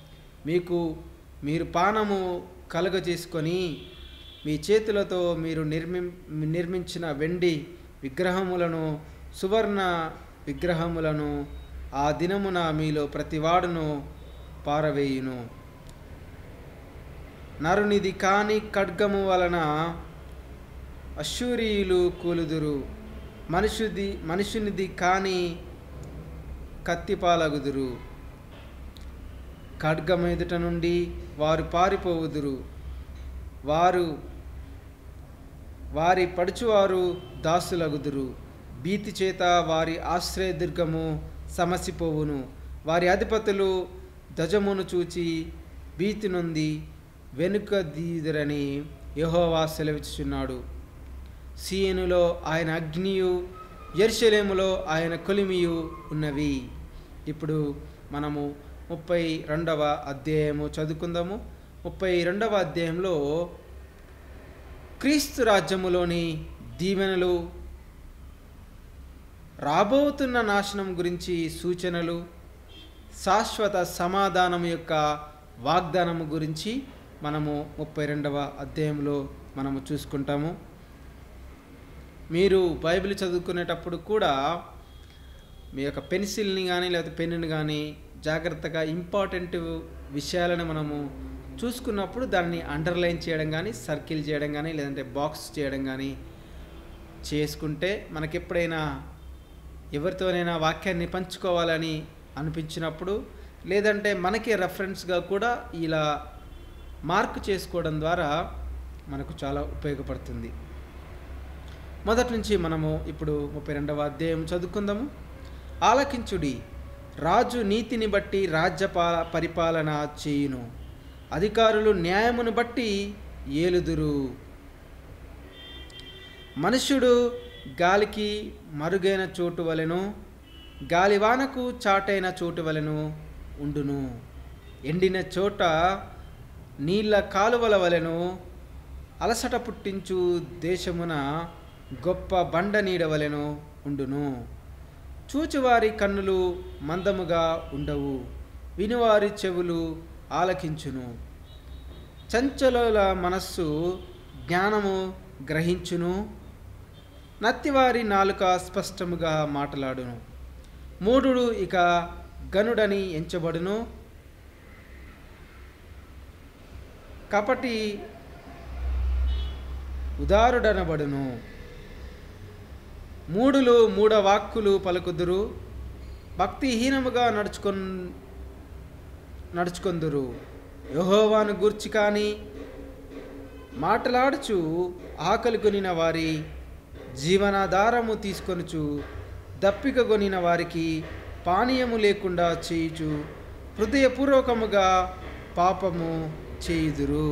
Speaker 1: మీరు పానము కలుగజేసుకొని మీ చేతులతో మీరు నిర్మించిన వెండి విగ్రహములను, సువర్ణ విగ్రహములను ఆ దినమున మీలో ప్రతివాడును పారవేయును. నరునిది కాని ఖడ్గము వలన అశ్షూరీయులు కూలుదురు, మనుషునిది కాని కత్తిపాలగుదురు. ఖడ్గం ఎదుట నుండి వారు పారిపోవుదురు. వారి పడుచువారు దాసులగుదురు. భీతి చేత వారి ఆశ్రయదుర్గము సమసిపోవును. వారి అధిపతులు ధ్వజమును చూచి భీతి నొంది వెనుకదీదురని యెహోవా సెలవిచ్చుచున్నాడు. సీయోనులో ఆయన అగ్నియు, యెరూషలేములో ఆయన కొలిమియు ఉన్నవి. ఇప్పుడు మనము 32వ అధ్యాయము చదువుకుందాము. 32వ అధ్యాయంలో క్రీస్తు రాజ్యములోని దీవెనలు, రాబోతున్న నాశనం గురించి సూచనలు, శాశ్వత సమాధానం యొక్క వాగ్దానము గురించి మనము 32వ అధ్యాయంలో మనము చూసుకుంటాము. మీరు బైబిల్ చదువుకునేటప్పుడు కూడా మీ యొక్క పెన్సిల్ని కానీ లేకపోతే పెన్నుని కానీ జాగ్రత్తగా ఇంపార్టెంట్ విషయాలను మనము చూసుకున్నప్పుడు దాన్ని అండర్లైన్ చేయడం కానీ, సర్కిల్ చేయడం కానీ, లేదంటే బాక్స్ చేయడం కానీ చేసుకుంటే మనకి ఎప్పుడైనా ఎవరితోనైనా వాక్యాన్ని పంచుకోవాలని అనిపించినప్పుడు, లేదంటే మనకి రెఫరెన్స్గా కూడా ఇలా మార్క్ చేసుకోవడం ద్వారా మనకు చాలా ఉపయోగపడుతుంది. మొదటి నుంచి మనము ఇప్పుడు 32వ అధ్యాయం చదువుకుందాము. ఆలకించుడి, రాజు నీతిని బట్టి రాజ్య పరిపాలన చేయును, అధికారులు న్యాయమును బట్టి ఏలుదురు. మనుష్యుడు గాలికి మరుగైన చోటు వలెను, గాలివానకు చాటైన చోటు వలెను ఉండును. ఎండిన చోట నీళ్ళ కాలువల వలెను, అలసట పుట్టించు దేశమున గొప్ప బండ నీడ వలెను ఉండును. చూచువారి కన్నులు మందముగా ఉండవు, వినువారి చెవులు ఆలకించును. చంచలుల మనస్సు జ్ఞానము గ్రహించును, నత్తివారి నాలుక స్పష్టముగా మాట్లాడును. మూఢుడు ఇక గనుడని ఎంచబడును, కపటి ఉదారుడనబడును. మూఢులు మూఢవాక్కులు పలుకుదురు, భక్తిహీనముగా నడుచుకొందురు. యెహోవాను గూర్చి కానీ మాటలాడుచు ఆకలి కొనిన వారి జీవనాధారము తీసుకొనుచు, దప్పిక కొనిన వారికి పానీయము లేకుండా చేయుచు హృదయపూర్వకముగా పాపము చేయుదురు.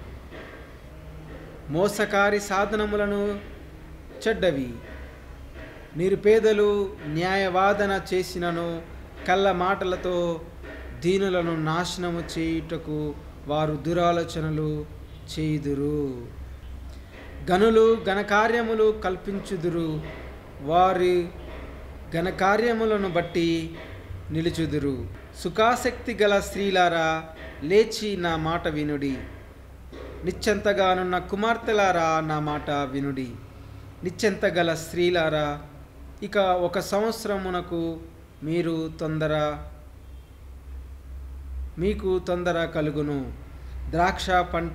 Speaker 1: మోసకారి సాధనములను చెడ్డవి, నిరుపేదలు న్యాయవాదన చేసినను కళ్ళ మాటలతో దీనులను నాశనము చేయుటకు వారు దురాలోచనలు చేయుదురు. గనులు ఘనకార్యములు కల్పించుదురు, వారి ఘనకార్యములను బట్టి నిలుచుదురు. సుఖాసక్తి గల స్త్రీలారా, లేచి నా మాట వినుడి. నిశ్చంతగానున్న కుమార్తెలారా, నా మాట వినుడి. నిశ్చంత గల స్త్రీలారా, ఇక 1 సంవత్సరమునకు మీకు తొందర కలుగును. ద్రాక్ష పంట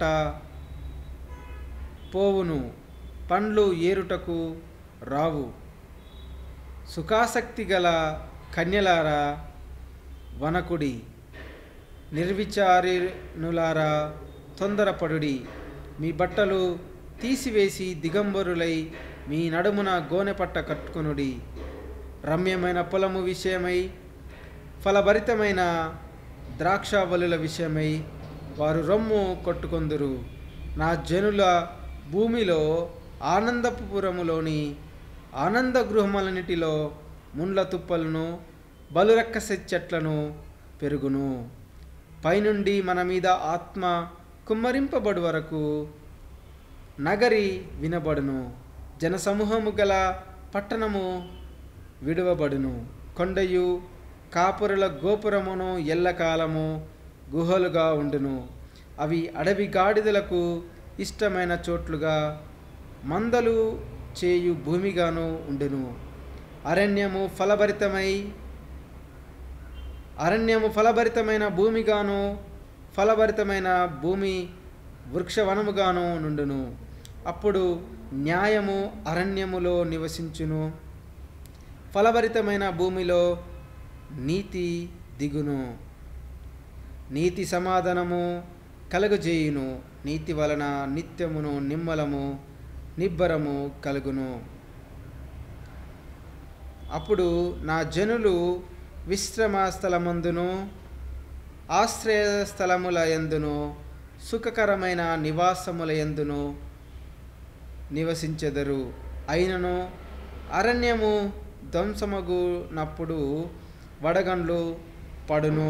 Speaker 1: పోవును, పండ్లు ఏరుటకు రావు. సుఖాసక్తి గల కన్యలారా వనకుడి, నిర్విచారిణులారా తొందరపడుడి. మీ బట్టలు తీసివేసి దిగంబరులై మీ నడుమున గోనెపట్ట కట్టుకొనుడి. రమ్యమైన పొలము విషయమై, ఫలభరితమైన ద్రాక్షావళుల విషయమై వారు రొమ్ము కొట్టుకొందురు. నా జనుల భూమిలో ఆనందపురములోని ఆనంద గృహములన్నిటిలో ముండ్ల తుప్పలను, బలురక్కస చెట్లను పెరుగును. పైనుండి మన మీద ఆత్మ కుమ్మరింపబడు వరకు నగరి వినబడును. జనసమూహము గల పట్టణము విడువబడును. కొండయు కాపురుల గోపురమును ఎల్లకాలము గుహలుగా ఉండును. అవి అడవి గాడిదలకు ఇష్టమైన చోట్లుగా, మందలు చేయు భూమిగాను ఉండును. అరణ్యము ఫలభరితమైన భూమిగాను, ఫలభరితమైన భూమి వృక్షవనముగాను నుండును. అప్పుడు న్యాయము అరణ్యములో నివసించును, ఫలభరితమైన భూమిలో నీతి దిగును. నీతి సమాధానము కలుగజేయును, నీతి వలన నిత్యమును నిబ్బరము కలుగును. అప్పుడు నా జనులు విశ్రమ స్థలమందును, ఆశ్రయ స్థలముల యందును, సుఖకరమైన నివాసముల యందును నివసించెదరు. అయినను అరణ్యము ధ్వంసమగునప్పుడు వడగండ్లు పడును,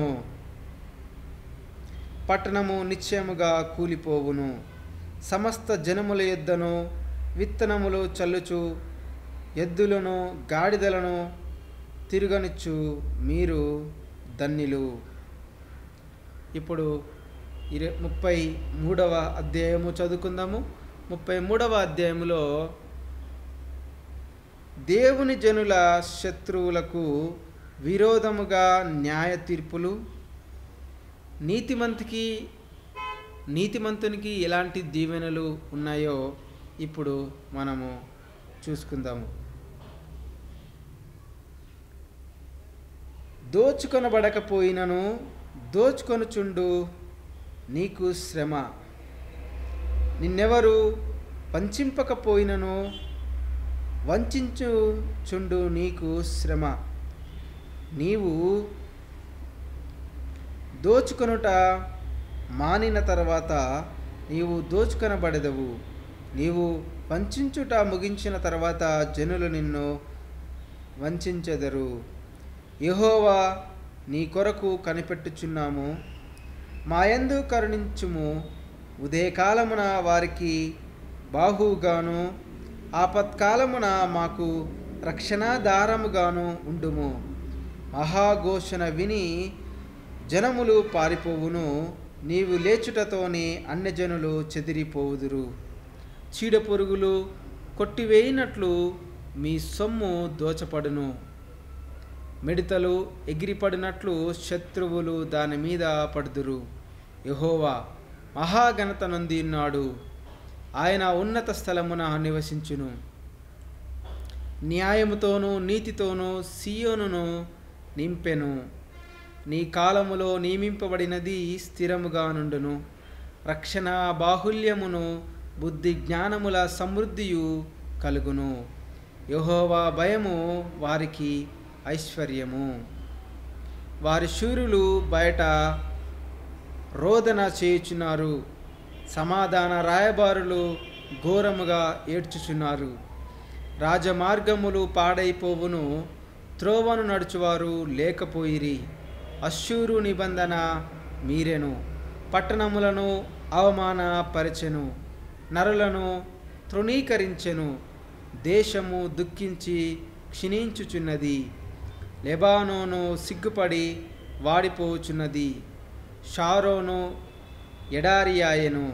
Speaker 1: పట్టణము నిశ్చయముగా కూలిపోవును. సమస్త జనముల యొద్దను విత్తనములు చల్లుచు, ఎద్దులను గాడిదలను తిరగనిచ్చు మీరు ధన్యులు. ఇప్పుడు 33వ అధ్యాయము చదువుకుందాము. 33వ అధ్యాయములో దేవుని జనుల శత్రువులకు విరోధముగా న్యాయ తీర్పులు, నీతిమంతునికి ఎలాంటి దీవెనలు ఉన్నాయో ఇప్పుడు మనము చూసుకుందాము. దోచుకొనబడకపోయినను దోచుకొనుచుండు నీకు శ్రమ, నిన్నెవరు వంచింపకపోయినను వంచించుచుండు నీకు శ్రమ. నీవు దోచుకొనుట మానిన తర్వాత నీవు దోచుకొనబడెదవు. నీవు వంచుట ముగించిన తర్వాత జనులు నిన్ను వంచెదరు. యెహోవా, నీ కొరకు కనిపెట్టుచున్నాము, మాయందు కరుణించుము. ఉదయకాలమున వారికి బాహువుగాను, ఆపత్కాలమున మాకు రక్షణాధారముగాను ఉండుము. మహాఘోషణ విని జనములు పారిపోవును, నీవు లేచుటతోనే అన్యజనులు చెదిరిపోవుదురు. చీడపురుగులు కొట్టివేయినట్లు మీ సొమ్ము దోచపడును, మిడతలు ఎగిరిపడినట్లు శత్రువులు దాని మీద పడుదురు. యెహోవా మహాఘనత నొంది ఉన్నాడు, ఆయన ఉన్నత స్థలమున నివసించును. న్యాయముతోనూ నీతితోనూ సీయోనును నింపెను. నీ కాలములో నియమింపబడినది స్థిరముగా నుండును. రక్షణ బాహుల్యమును బుద్ధి జ్ఞానముల సమృద్ధియు కలుగును. యెహోవా భయము వారికి ఐశ్వర్యము. వారి శూరులు బయట రోదన చేయుచున్నారు, సమాధాన రాయబారులు ఘోరముగా ఏడ్చుచున్నారు. రాజమార్గములు పాడైపోవును, త్రోవను నడుచువారు లేకపోయిరి. అశ్షూరు నిబంధన మీరెను, పట్టణములను అవమానపరచెను, నరులను తృణీకరించెను. దేశము దుఃఖించి క్షీణించుచున్నది, లెబానోను సిగ్గుపడి వాడిపోచున్నది. షారోను ఎడారియాయెను,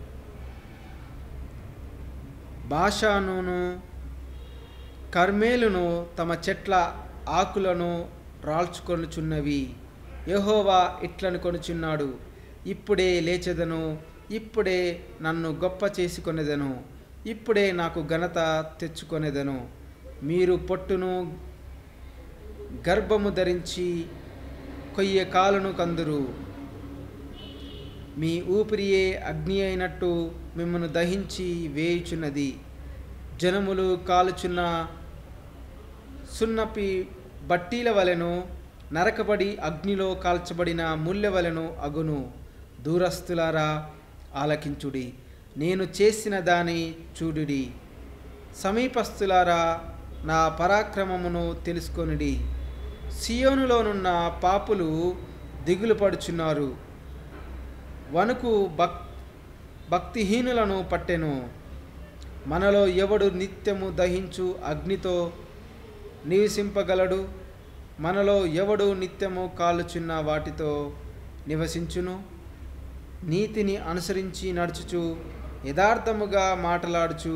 Speaker 1: బాషానును కర్మేలును తమ చెట్ల ఆకులను రాల్చుకొనుచున్నవి. యెహోవా ఇట్లనుకొనుచున్నాడు, ఇప్పుడే లేచెదను, ఇప్పుడే నన్ను గొప్ప చేసుకొనేదను, ఇప్పుడే నాకు ఘనత తెచ్చుకొనేదను. మీరు పొట్టును గర్భము ధరించి కొయ్య కాలును కందురు. మీ ఊపిరియే అగ్ని అయినట్టు మిమ్మను దహించి వేయుచున్నది. జనములు కాలుచున్న సున్నపి బట్టీల వలెను, నరకబడి అగ్నిలో కాల్చబడిన ముల్లె వలెను అగును. దూరస్తులారా ఆలకించుడి, నేను చేసిన దాని చూడుడి. సమీపస్తులారా నా పరాక్రమమును తెలుసుకొనుడి. సియోనులోనున్న పాపులు దిగులు పడుచున్నారు, వణుకు భక్తిహీనులను పట్టెను. మనలో ఎవడు నిత్యము దహించు అగ్నితో నివసింపగలడు? మనలో ఎవడు నిత్యము కాలుచున్న వాటితో నివసించును? నీతిని అనుసరించి నడుచుచు, యథార్థముగా మాటలాడుచు,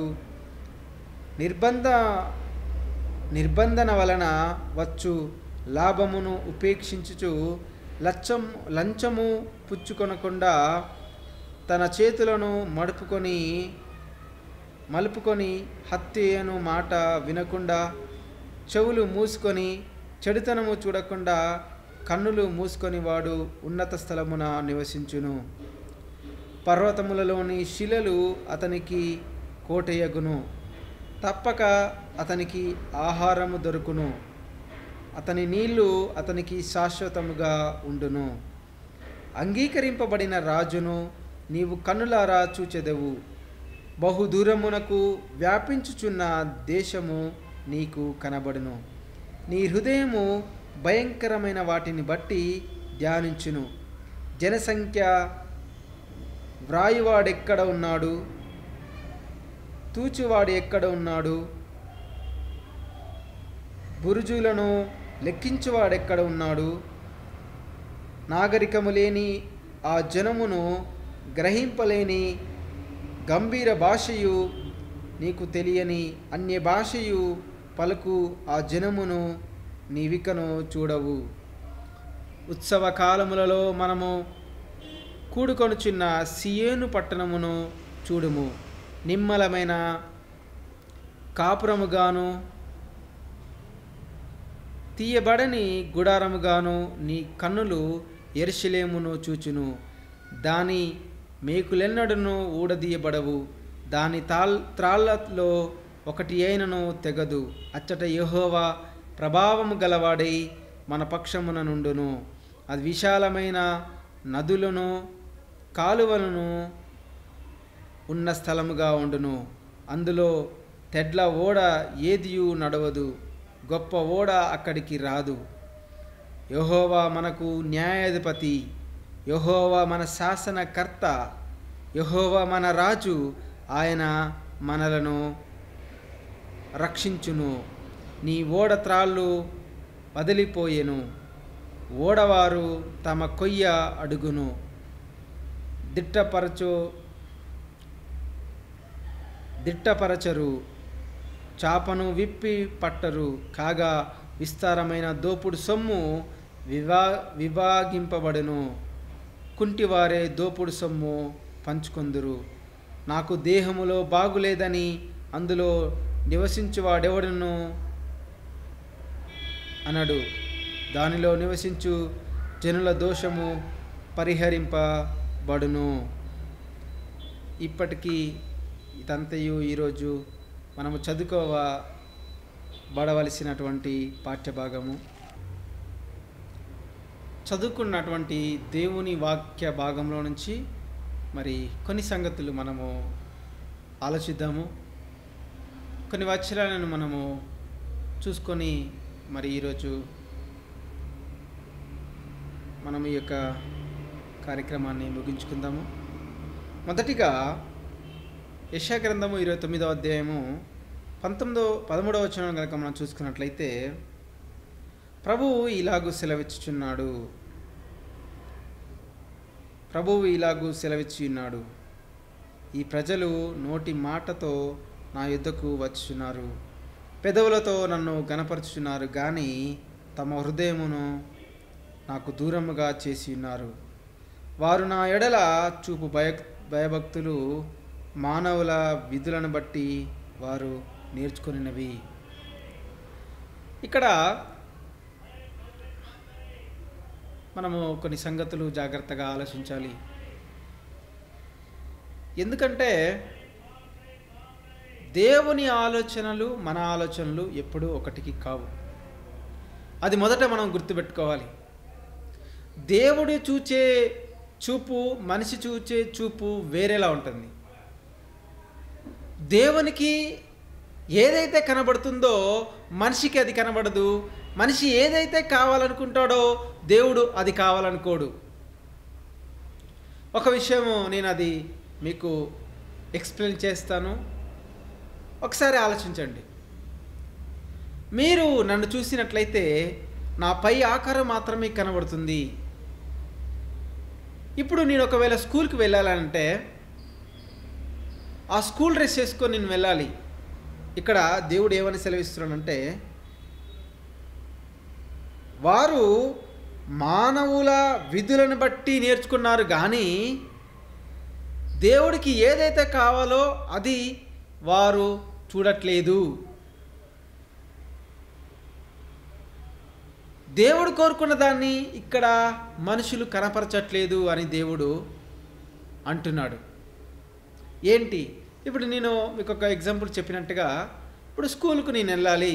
Speaker 1: నిర్బంధన వలన వచ్చు లాభమును ఉపేక్షించుచు, లంచము పుచ్చుకొనకుండా తన చేతులను మలుపుకొని హత్యను మాట వినకుండా, చెవులు మూసుకొని చెడుతనము చూడకుండా, కన్నులు మూసుకొని వాడు ఉన్నత స్థలమున నివసించును. పర్వతములలోని శిలలు అతనికి కోటయగును, తప్పక అతనికి ఆహారము దొరుకును. అతని నీళ్లు అతనికి శాశ్వతముగా ఉండును. అంగీకరింపబడిన రాజును నీవు కన్నులారా చూచెదవు. బహుదూరమునకు వ్యాపించుచున్న దేశము నీకు కనబడును. నీ హృదయము భయంకరమైన వాటిని బట్టి ధ్యానించును. జనసంఖ్య వ్రాయువాడెక్కడ ఉన్నాడు? తూచువాడు ఎక్కడ ఉన్నాడు? బురుజులను లెక్కించువాడెక్కడ ఉన్నాడు? నాగరికము లేని ఆ జనమును, గ్రహింపలేని గంభీర భాషయు, నీకు తెలియని అన్య భాషయు పలుకు ఆ జనమును నీవికను చూడవు. ఉత్సవ కాలములలో మనము కూడుకొనుచున్న సియోను పట్టణమును చూడుము. నిమ్మలమైన కాపురముగాను తీయబడని గుడారముగాను నీ కన్నులు యెరూషలేమును చూచును. దాని మేకులెన్నడను ఊడదీయబడవు, దాని త్రాళ్ళలో ఒకటి అయినను తెగదు. అచ్చట యెహోవా ప్రభావము గలవాడై మన పక్షమున నుండును. అది విశాలమైన నదులను కాలువలను ఉన్న స్థలముగా ఉండును. అందులో తెడ్ల ఓడ ఏదియు నడవదు, గొప్ప ఓడ అక్కడికి రాదు. యెహోవా మనకు న్యాయాధిపతి, యెహోవా మన శాసనకర్త, యెహోవా మన రాజు. ఆయన మనలను రక్షించును. నీ ఓడ త్రాళ్ళు వదిలిపోయెను, ఓడవారు తమ కొయ్య అడుగును. దిట్టపరచరు, చాపను విప్పి పట్టరు. కాగా విస్తారమైన దోపుడు సొమ్ము విభాగింపబడును. కుంటివారే దోపుడు సొమ్ము పంచుకొందురు. నాకు దేహములో బాగులేదని అందులో నివసించువాడెవడును అనడు. దానిలో నివసించు జనుల దోషము పరిహరింపబడును. ఇప్పటికీ ఇదంతయు ఈరోజు మనము చదువుకోబడవలసినటువంటి పాఠ్యభాగము. చదువుకున్నటువంటి దేవుని వాక్య భాగంలో నుంచి మరి కొన్ని సంగతులు మనము ఆలోచిద్దాము. కొన్ని వచనాలను మనము చూసుకొని మరి ఈరోజు మనం ఈ యొక్క కార్యక్రమాన్ని ముగించుకుందాము. మొదటిగా యెషయా గ్రంథము 29వ అధ్యాయము 13వ వచనం కనుక మనం చూసుకున్నట్లయితే, ప్రభువు ఇలాగూ సెలవిచ్చి ఉన్నాడు, ఈ ప్రజలు నోటి మాటతో నా యుద్ధకు వచ్చుచున్నారు, పెదవులతో నన్ను గణపరుచుచున్నారు, కానీ తమ హృదయమును నాకు దూరముగా చేసి ఉన్నారు. వారు నా ఎడల చూపు భయభక్తులు మానవుల విధులను బట్టి వారు నేర్చుకునినవి. ఇక్కడ మనము కొన్ని సంగతులు జాగ్రత్తగా ఆలోచించాలి. ఎందుకంటే దేవుని ఆలోచనలు మన ఆలోచనలు ఎప్పుడూ ఒకటికి కావు. అది మొదట మనం గుర్తుపెట్టుకోవాలి. దేవుడు చూచే చూపు, మనిషి చూచే చూపు వేరేలా ఉంటుంది. దేవునికి ఏదైతే కనబడుతుందో మనిషికి అది కనబడదు. మనిషి ఏదైతే కావాలనుకుంటాడో దేవుడు అది కావాలనుకోడు. ఒక విషయము నేను అది మీకు ఎక్స్ప్లెయిన్ చేస్తాను, ఒకసారి ఆలోచించండి. మీరు నన్ను చూసినట్లయితే నా పై ఆకారం మాత్రమే కనబడుతుంది. ఇప్పుడు నేను ఒకవేళ స్కూల్కి వెళ్ళాలంటే ఆ స్కూల్ డ్రెస్ వేసుకొని నేను వెళ్ళాలి. ఇక్కడ దేవుడు ఏమని సెలవిస్తున్నాడంటే, వారు మానవుల విధులను బట్టి నేర్చుకున్నారు, కానీ దేవుడికి ఏదైతే కావాలో అది వారు చూడట్లేదు. దేవుడు కోరుకున్న దాన్ని ఇక్కడ మనుషులు కనపరచట్లేదు అని దేవుడు అంటున్నాడు. ఏంటి? ఇప్పుడు నేను మీకు ఒక ఎగ్జాంపుల్ చెప్పినట్టుగా, ఇప్పుడు స్కూల్కి నేను వెళ్ళాలి.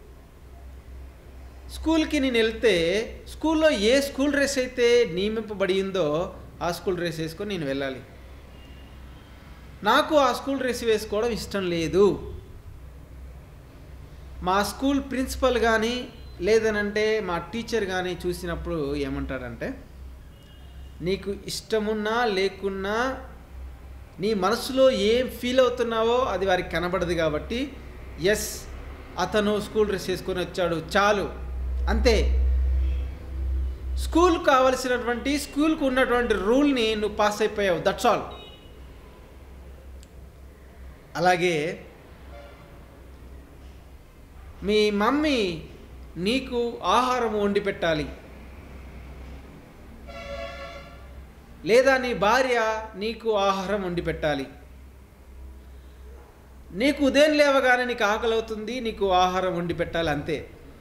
Speaker 1: స్కూల్కి నేను వెళ్తే స్కూల్లో ఏ స్కూల్ డ్రెస్ అయితే నియమింపబడి ఉందో ఆ స్కూల్ డ్రెస్ వేసుకొని నేను వెళ్ళాలి. నాకు ఆ స్కూల్ డ్రెస్ వేసుకోవడం ఇష్టం లేదు. మా స్కూల్ ప్రిన్సిపల్ కానీ లేదనంటే మా టీచర్ కానీ చూసినప్పుడు ఏమంటాడంటే, నీకు ఇష్టమున్నా లేకున్నా నీ మనసులో ఏం ఫీల్ అవుతున్నావో అది వారికి కనబడదు, కాబట్టి ఎస్ అతను స్కూల్ డ్రెస్ వేసుకొని వచ్చాడు చాలు, అంతే. స్కూల్కు కావలసినటువంటి స్కూల్కు ఉన్నటువంటి రూల్ని నువ్వు పాస్ అయిపోయావు, దట్స్ ఆల్. అలాగే మీ మమ్మీ నీకు ఆహారం వండి పెట్టాలి, లేదా నీ భార్య నీకు ఆహారం వండి పెట్టాలి. నీకు ఉదయం లేవగానే నీకు ఆకలి అవుతుంది, నీకు ఆహారం వండి పెట్టాలి, అంతే.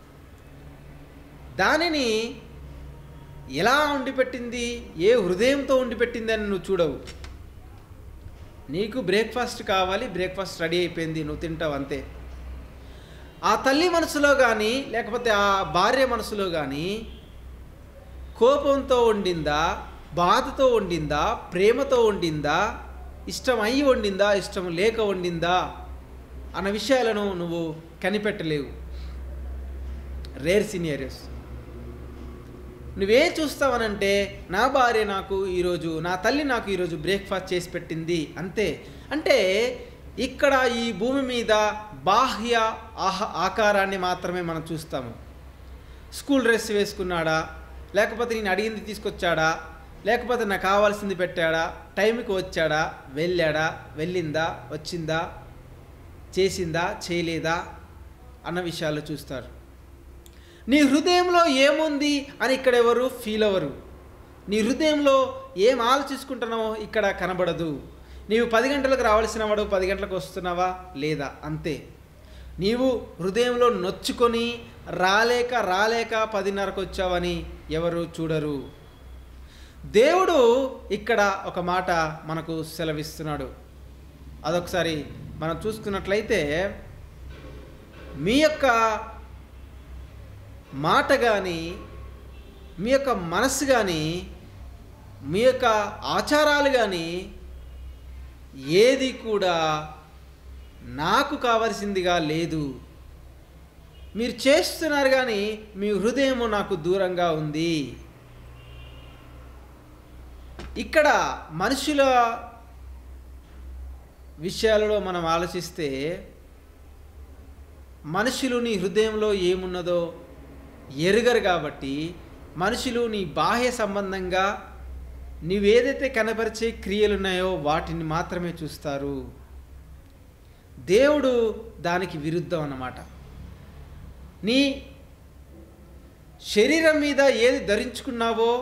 Speaker 1: దానిని ఎలా వండి పెట్టింది, ఏ హృదయంతో వండి పెట్టింది అని నువ్వు చూడవు. నీకు బ్రేక్ఫాస్ట్ కావాలి, బ్రేక్ఫాస్ట్ రెడీ అయిపోయింది, నువ్వు తింటావు, అంతే. ఆ తల్లి మనసులో కానీ లేకపోతే ఆ భార్య మనసులో కానీ కోపంతో వండిందా, బాధతో వండిందా, ప్రేమతో వండిందా, ఇష్టం అయ్యి వండిందా, ఇష్టం లేక వండిందా అన్న విషయాలను నువ్వు కనిపెట్టలేవు. Rare scenarios. నువ్వేం చూస్తావనంటే, నా భార్య నాకు ఈరోజు, నా తల్లి నాకు ఈరోజు బ్రేక్ఫాస్ట్ చేసి పెట్టింది అంతే. అంటే ఇక్కడ ఈ భూమి మీద బాహ్య ఆకారాన్ని మాత్రమే మనం చూస్తాము. స్కూల్ డ్రెస్ వేసుకున్నాడా, లేకపోతే నేను అడిగింది తీసుకొచ్చాడా, లేకపోతే నాకు కావాల్సింది పెట్టాడా, టైంకి వచ్చాడా, వెళ్ళాడా, వెళ్ళిందా, వచ్చిందా, చేసిందా, చేయలేదా అన్న విషయాలు చూస్తారు. నీ హృదయంలో ఏముంది అని ఇక్కడ ఎవరు ఫీల్ అవ్వరు. నీ హృదయంలో ఏం ఆలోచించుకుంటున్నావో ఇక్కడ కనబడదు. నీవు 10 గంటలకు రావాల్సిన వాడు 10 గంటలకు వస్తున్నావా లేదా అంతే. నీవు హృదయంలో నొచ్చుకొని రాలేక 10:30కు వచ్చావని ఎవరు చూడరు. దేవుడు ఇక్కడ ఒక మాట మనకు సెలవిస్తున్నాడు. అదొకసారి మనం చూసుకున్నట్లయితే, మీ యొక్క మాట కానీ, మీ యొక్క మనస్సు కానీ, మీ యొక్క ఆచారాలు కానీ ఏది కూడా నాకు కావలసిందిగా లేదు. మీరు చేస్తున్నారు కానీ మీ హృదయము నాకు దూరంగా ఉంది. ఇక్కడ మనుషుల విషయాలలో మనం ఆలోచిస్తే, మనుషులు నీ హృదయంలో ఏమున్నదో ఎరుగరు కాబట్టి, మనుషులు నీ బాహ్య సంబంధంగా నీవేదైతే కనపరిచే క్రియలు ఉన్నాయో వాటిని మాత్రమే చూస్తారు. దేవుడు దానికి విరుద్ధం అన్నమాట. నీ శరీరం మీద ఏది ధరించుకున్నావో,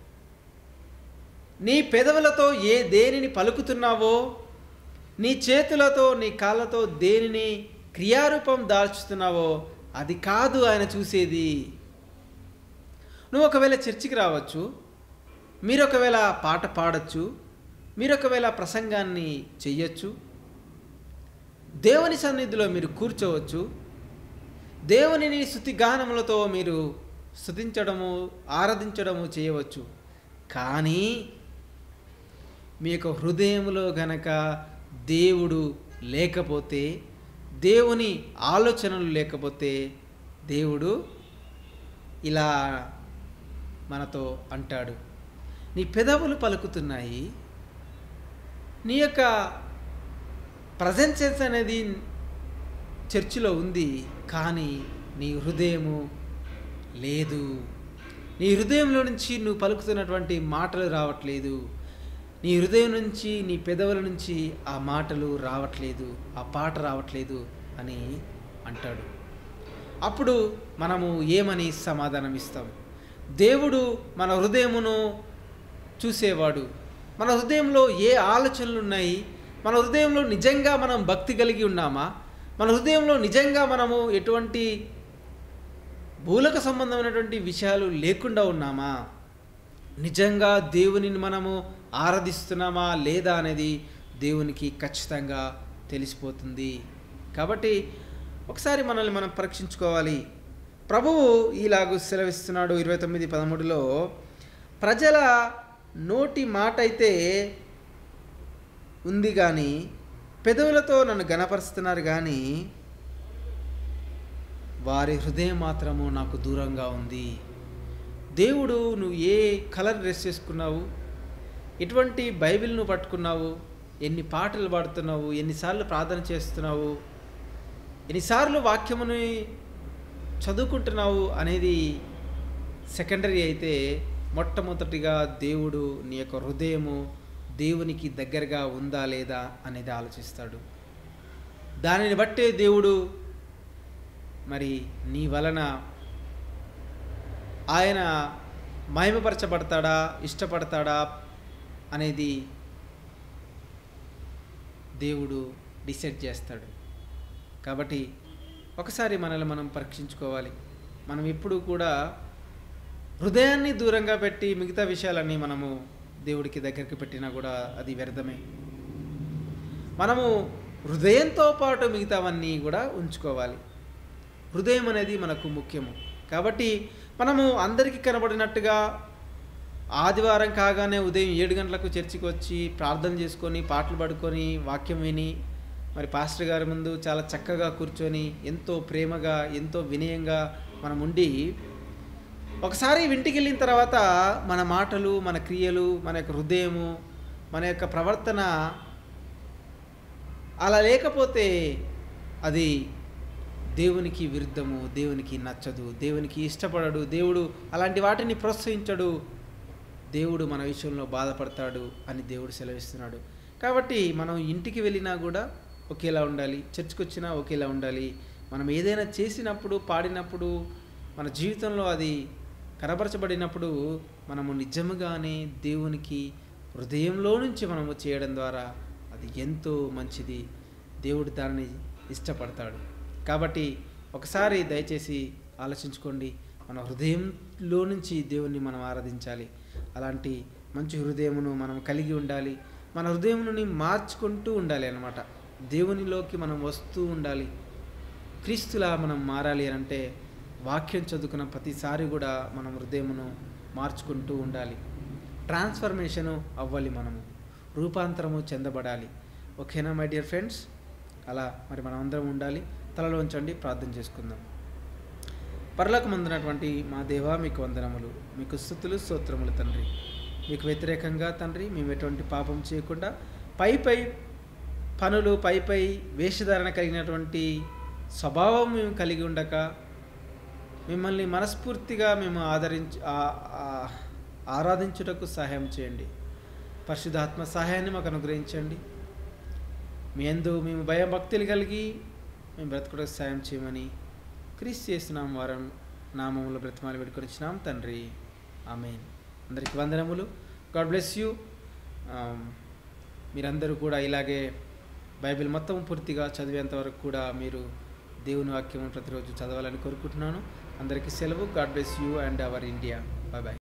Speaker 1: నీ పెదవులతో దేనిని పలుకుతున్నావో, నీ చేతులతో నీ కాళ్ళతో దేనిని క్రియారూపం దాల్చుతున్నావో అది కాదు ఆయన చూసేది. నువ్వు ఒకవేళ చర్చికి రావచ్చు, మీరు ఒకవేళ పాట పాడచ్చు, మీరు ఒకవేళ ప్రసంగాన్ని చెయ్యొచ్చు, దేవుని సన్నిధిలో మీరు కూర్చోవచ్చు, దేవునిని స్తుతి గానములతో మీరు స్తుతించడము, ఆరాధించడము చేయవచ్చు. కానీ మీ యొక్క హృదయంలో గనక దేవుడు లేకపోతే, దేవుని ఆలోచనలు లేకపోతే, దేవుడు ఇలా మనతో అంటాడు, నీ పెదవులు పలుకుతున్నాయి, నీ యొక్క ప్రజెన్స్ అనేది చర్చిలో ఉంది, కానీ నీ హృదయము లేదు. నీ హృదయంలో నుంచి నువ్వు పలుకుతున్నటువంటి మాటలు రావట్లేదు. నీ హృదయం నుంచి, నీ పెదవుల నుంచి ఆ మాటలు రావట్లేదు, ఆ పాట రావట్లేదు అని అంటాడు. అప్పుడు మనము ఏమని సమాధానం ఇస్తాం? దేవుడు మన హృదయమును చూసేవాడు. మన హృదయంలో ఏ ఆలోచనలు ఉన్నాయి, మన హృదయంలో నిజంగా మనం భక్తి కలిగి ఉన్నామా, మన హృదయంలో నిజంగా మనము ఎటువంటి భూలోక సంబంధమైనటువంటి విషయాలు లేకుండా ఉన్నామా, నిజంగా దేవునిని మనము ఆరాధిస్తున్నామా లేదా అనేది దేవునికి ఖచ్చితంగా తెలిసిపోతుంది. కాబట్టి ఒకసారి మనల్ని మనం పరీక్షించుకోవాలి. ప్రభువు ఇలాగూ సెలవిస్తున్నాడు 29:13లో, ప్రజల నోటి మాట అయితే ఉంది కానీ పెదవులతో నన్ను గణపరుస్తున్నారు కానీ వారి హృదయం మాత్రము నాకు దూరంగా ఉంది. దేవుడు నువ్వు ఏ కలర్ డ్రెస్ చేసుకున్నావు, ఎటువంటి బైబిల్ను పట్టుకున్నావు, ఎన్ని పాటలు పాడుతున్నావు, ఎన్నిసార్లు ప్రార్థన చేస్తున్నావు, ఎన్నిసార్లు వాక్యముని చదువుకుంటున్నావు అనేది సెకండరీ అయితే, మొట్టమొదటిగా దేవుడు నీ యొక్క హృదయము దేవునికి దగ్గరగా ఉందా లేదా అనేది ఆలోచిస్తాడు. దానిని బట్టే దేవుడు మరి నీ వలన ఆయన మహిమపరచబడతాడా, ఇష్టపడతాడా అనేది దేవుడు డిసైడ్ చేస్తాడు. కాబట్టి ఒకసారి మనల్ని మనం పరీక్షించుకోవాలి. మనం ఎప్పుడు కూడా హృదయాన్ని దూరంగా పెట్టి మిగతా విషయాలన్నీ మనము దేవుడికి దగ్గరికి పెట్టినా కూడా అది వ్యర్థమే. మనము హృదయంతో పాటు మిగతావన్నీ కూడా ఉంచుకోవాలి. హృదయం అనేది మనకు ముఖ్యము. కాబట్టి మనము అందరికీ కనబడినట్టుగా ఆదివారం కాగానే ఉదయం 7 గంటలకు చర్చికి వచ్చి ప్రార్థన చేసుకొని, పాటలు పాడుకొని, వాక్యం విని, మరి పాస్టర్ గారి ముందు చాలా చక్కగా కూర్చొని ఎంతో ప్రేమగా, ఎంతో వినయంగా మనం ఉండి ఒకసారి ఇంటికి వెళ్ళిన తర్వాత మన మాటలు, మన క్రియలు, మన యొక్క హృదయము, మన యొక్క ప్రవర్తన అలా లేకపోతే అది దేవునికి విరుద్ధము, దేవునికి నచ్చదు, దేవునికి ఇష్టపడడు, దేవుడు అలాంటి వాటిని ప్రోత్సహించడు, దేవుడు మన విషయంలో బాధపడతాడు అని దేవుడు సెలవిస్తున్నాడు. కాబట్టి మనం ఇంటికి వెళ్ళినా కూడా ఒకేలా ఉండాలి, చర్చ్కి వచ్చినా ఒకేలా ఉండాలి. మనం ఏదైనా చేసినప్పుడు, పాడినప్పుడు, మన జీవితంలో అది కనబరచబడినప్పుడు మనము నిజముగానే దేవునికి హృదయంలో నుంచి మనము చేయడం ద్వారా అది ఎంతో మంచిది, దేవుడు దాన్ని ఇష్టపడతాడు. కాబట్టి ఒకసారి దయచేసి ఆలోచించుకోండి, మన హృదయంలో నుంచి దేవుణ్ణి మనం ఆరాధించాలి. అలాంటి మంచి హృదయమును మనం కలిగి ఉండాలి. మన హృదయముని మార్చుకుంటూ ఉండాలి అన్నమాట. దేవునిలోకి మనం వస్తూ ఉండాలి. క్రీస్తులా మనం మారాలి అని అంటే వాక్యం చదువుకున్న ప్రతిసారి కూడా మనం హృదయమును మార్చుకుంటూ ఉండాలి. ట్రాన్స్ఫర్మేషను అవ్వాలి, మనము రూపాంతరము చెందబడాలి. ఓకేనా మై డియర్ ఫ్రెండ్స్? అలా మరి మనం అందరం ఉండాలి. తలలో ఉంచండి, ప్రార్థన చేసుకుందాం. పరలోకమందున్నటువంటి మా దేవా, మీకు వందనములు, మీకు స్తుతులు, స్తోత్రములు తండ్రి. మీకు వ్యతిరేకంగా తండ్రి మేము ఎటువంటి పాపం చేయకుండా పై పనులు, పై వేషధారణ కలిగినటువంటి స్వభావం మేము కలిగి ఉండక మిమ్మల్ని మనస్ఫూర్తిగా మేము ఆరాధించుటకు సహాయం చేయండి. పరిశుద్ధాత్మ సహాయాన్ని మాకు అనుగ్రహించండి. మీ యందు మేము భయభక్తులు కలిగి మేము బ్రతుకుటకు సహాయం చేయమని క్రీస్తు చేస్తున్నాం వారం నామములో బ్రతిమాలి పెట్టుకొనిచ్చినాం తండ్రి. ఆమేన్. అందరికీ వందనములు. God bless you. మీరందరూ కూడా ఇలాగే బైబిల్ మొత్తం పూర్తిగా చదివేంత వరకు కూడా మీరు దేవుని వాక్యం ప్రతిరోజు చదవాలని కోరుకుంటున్నాను. అందరికీ సెలవు. God bless you and our India. Bye bye.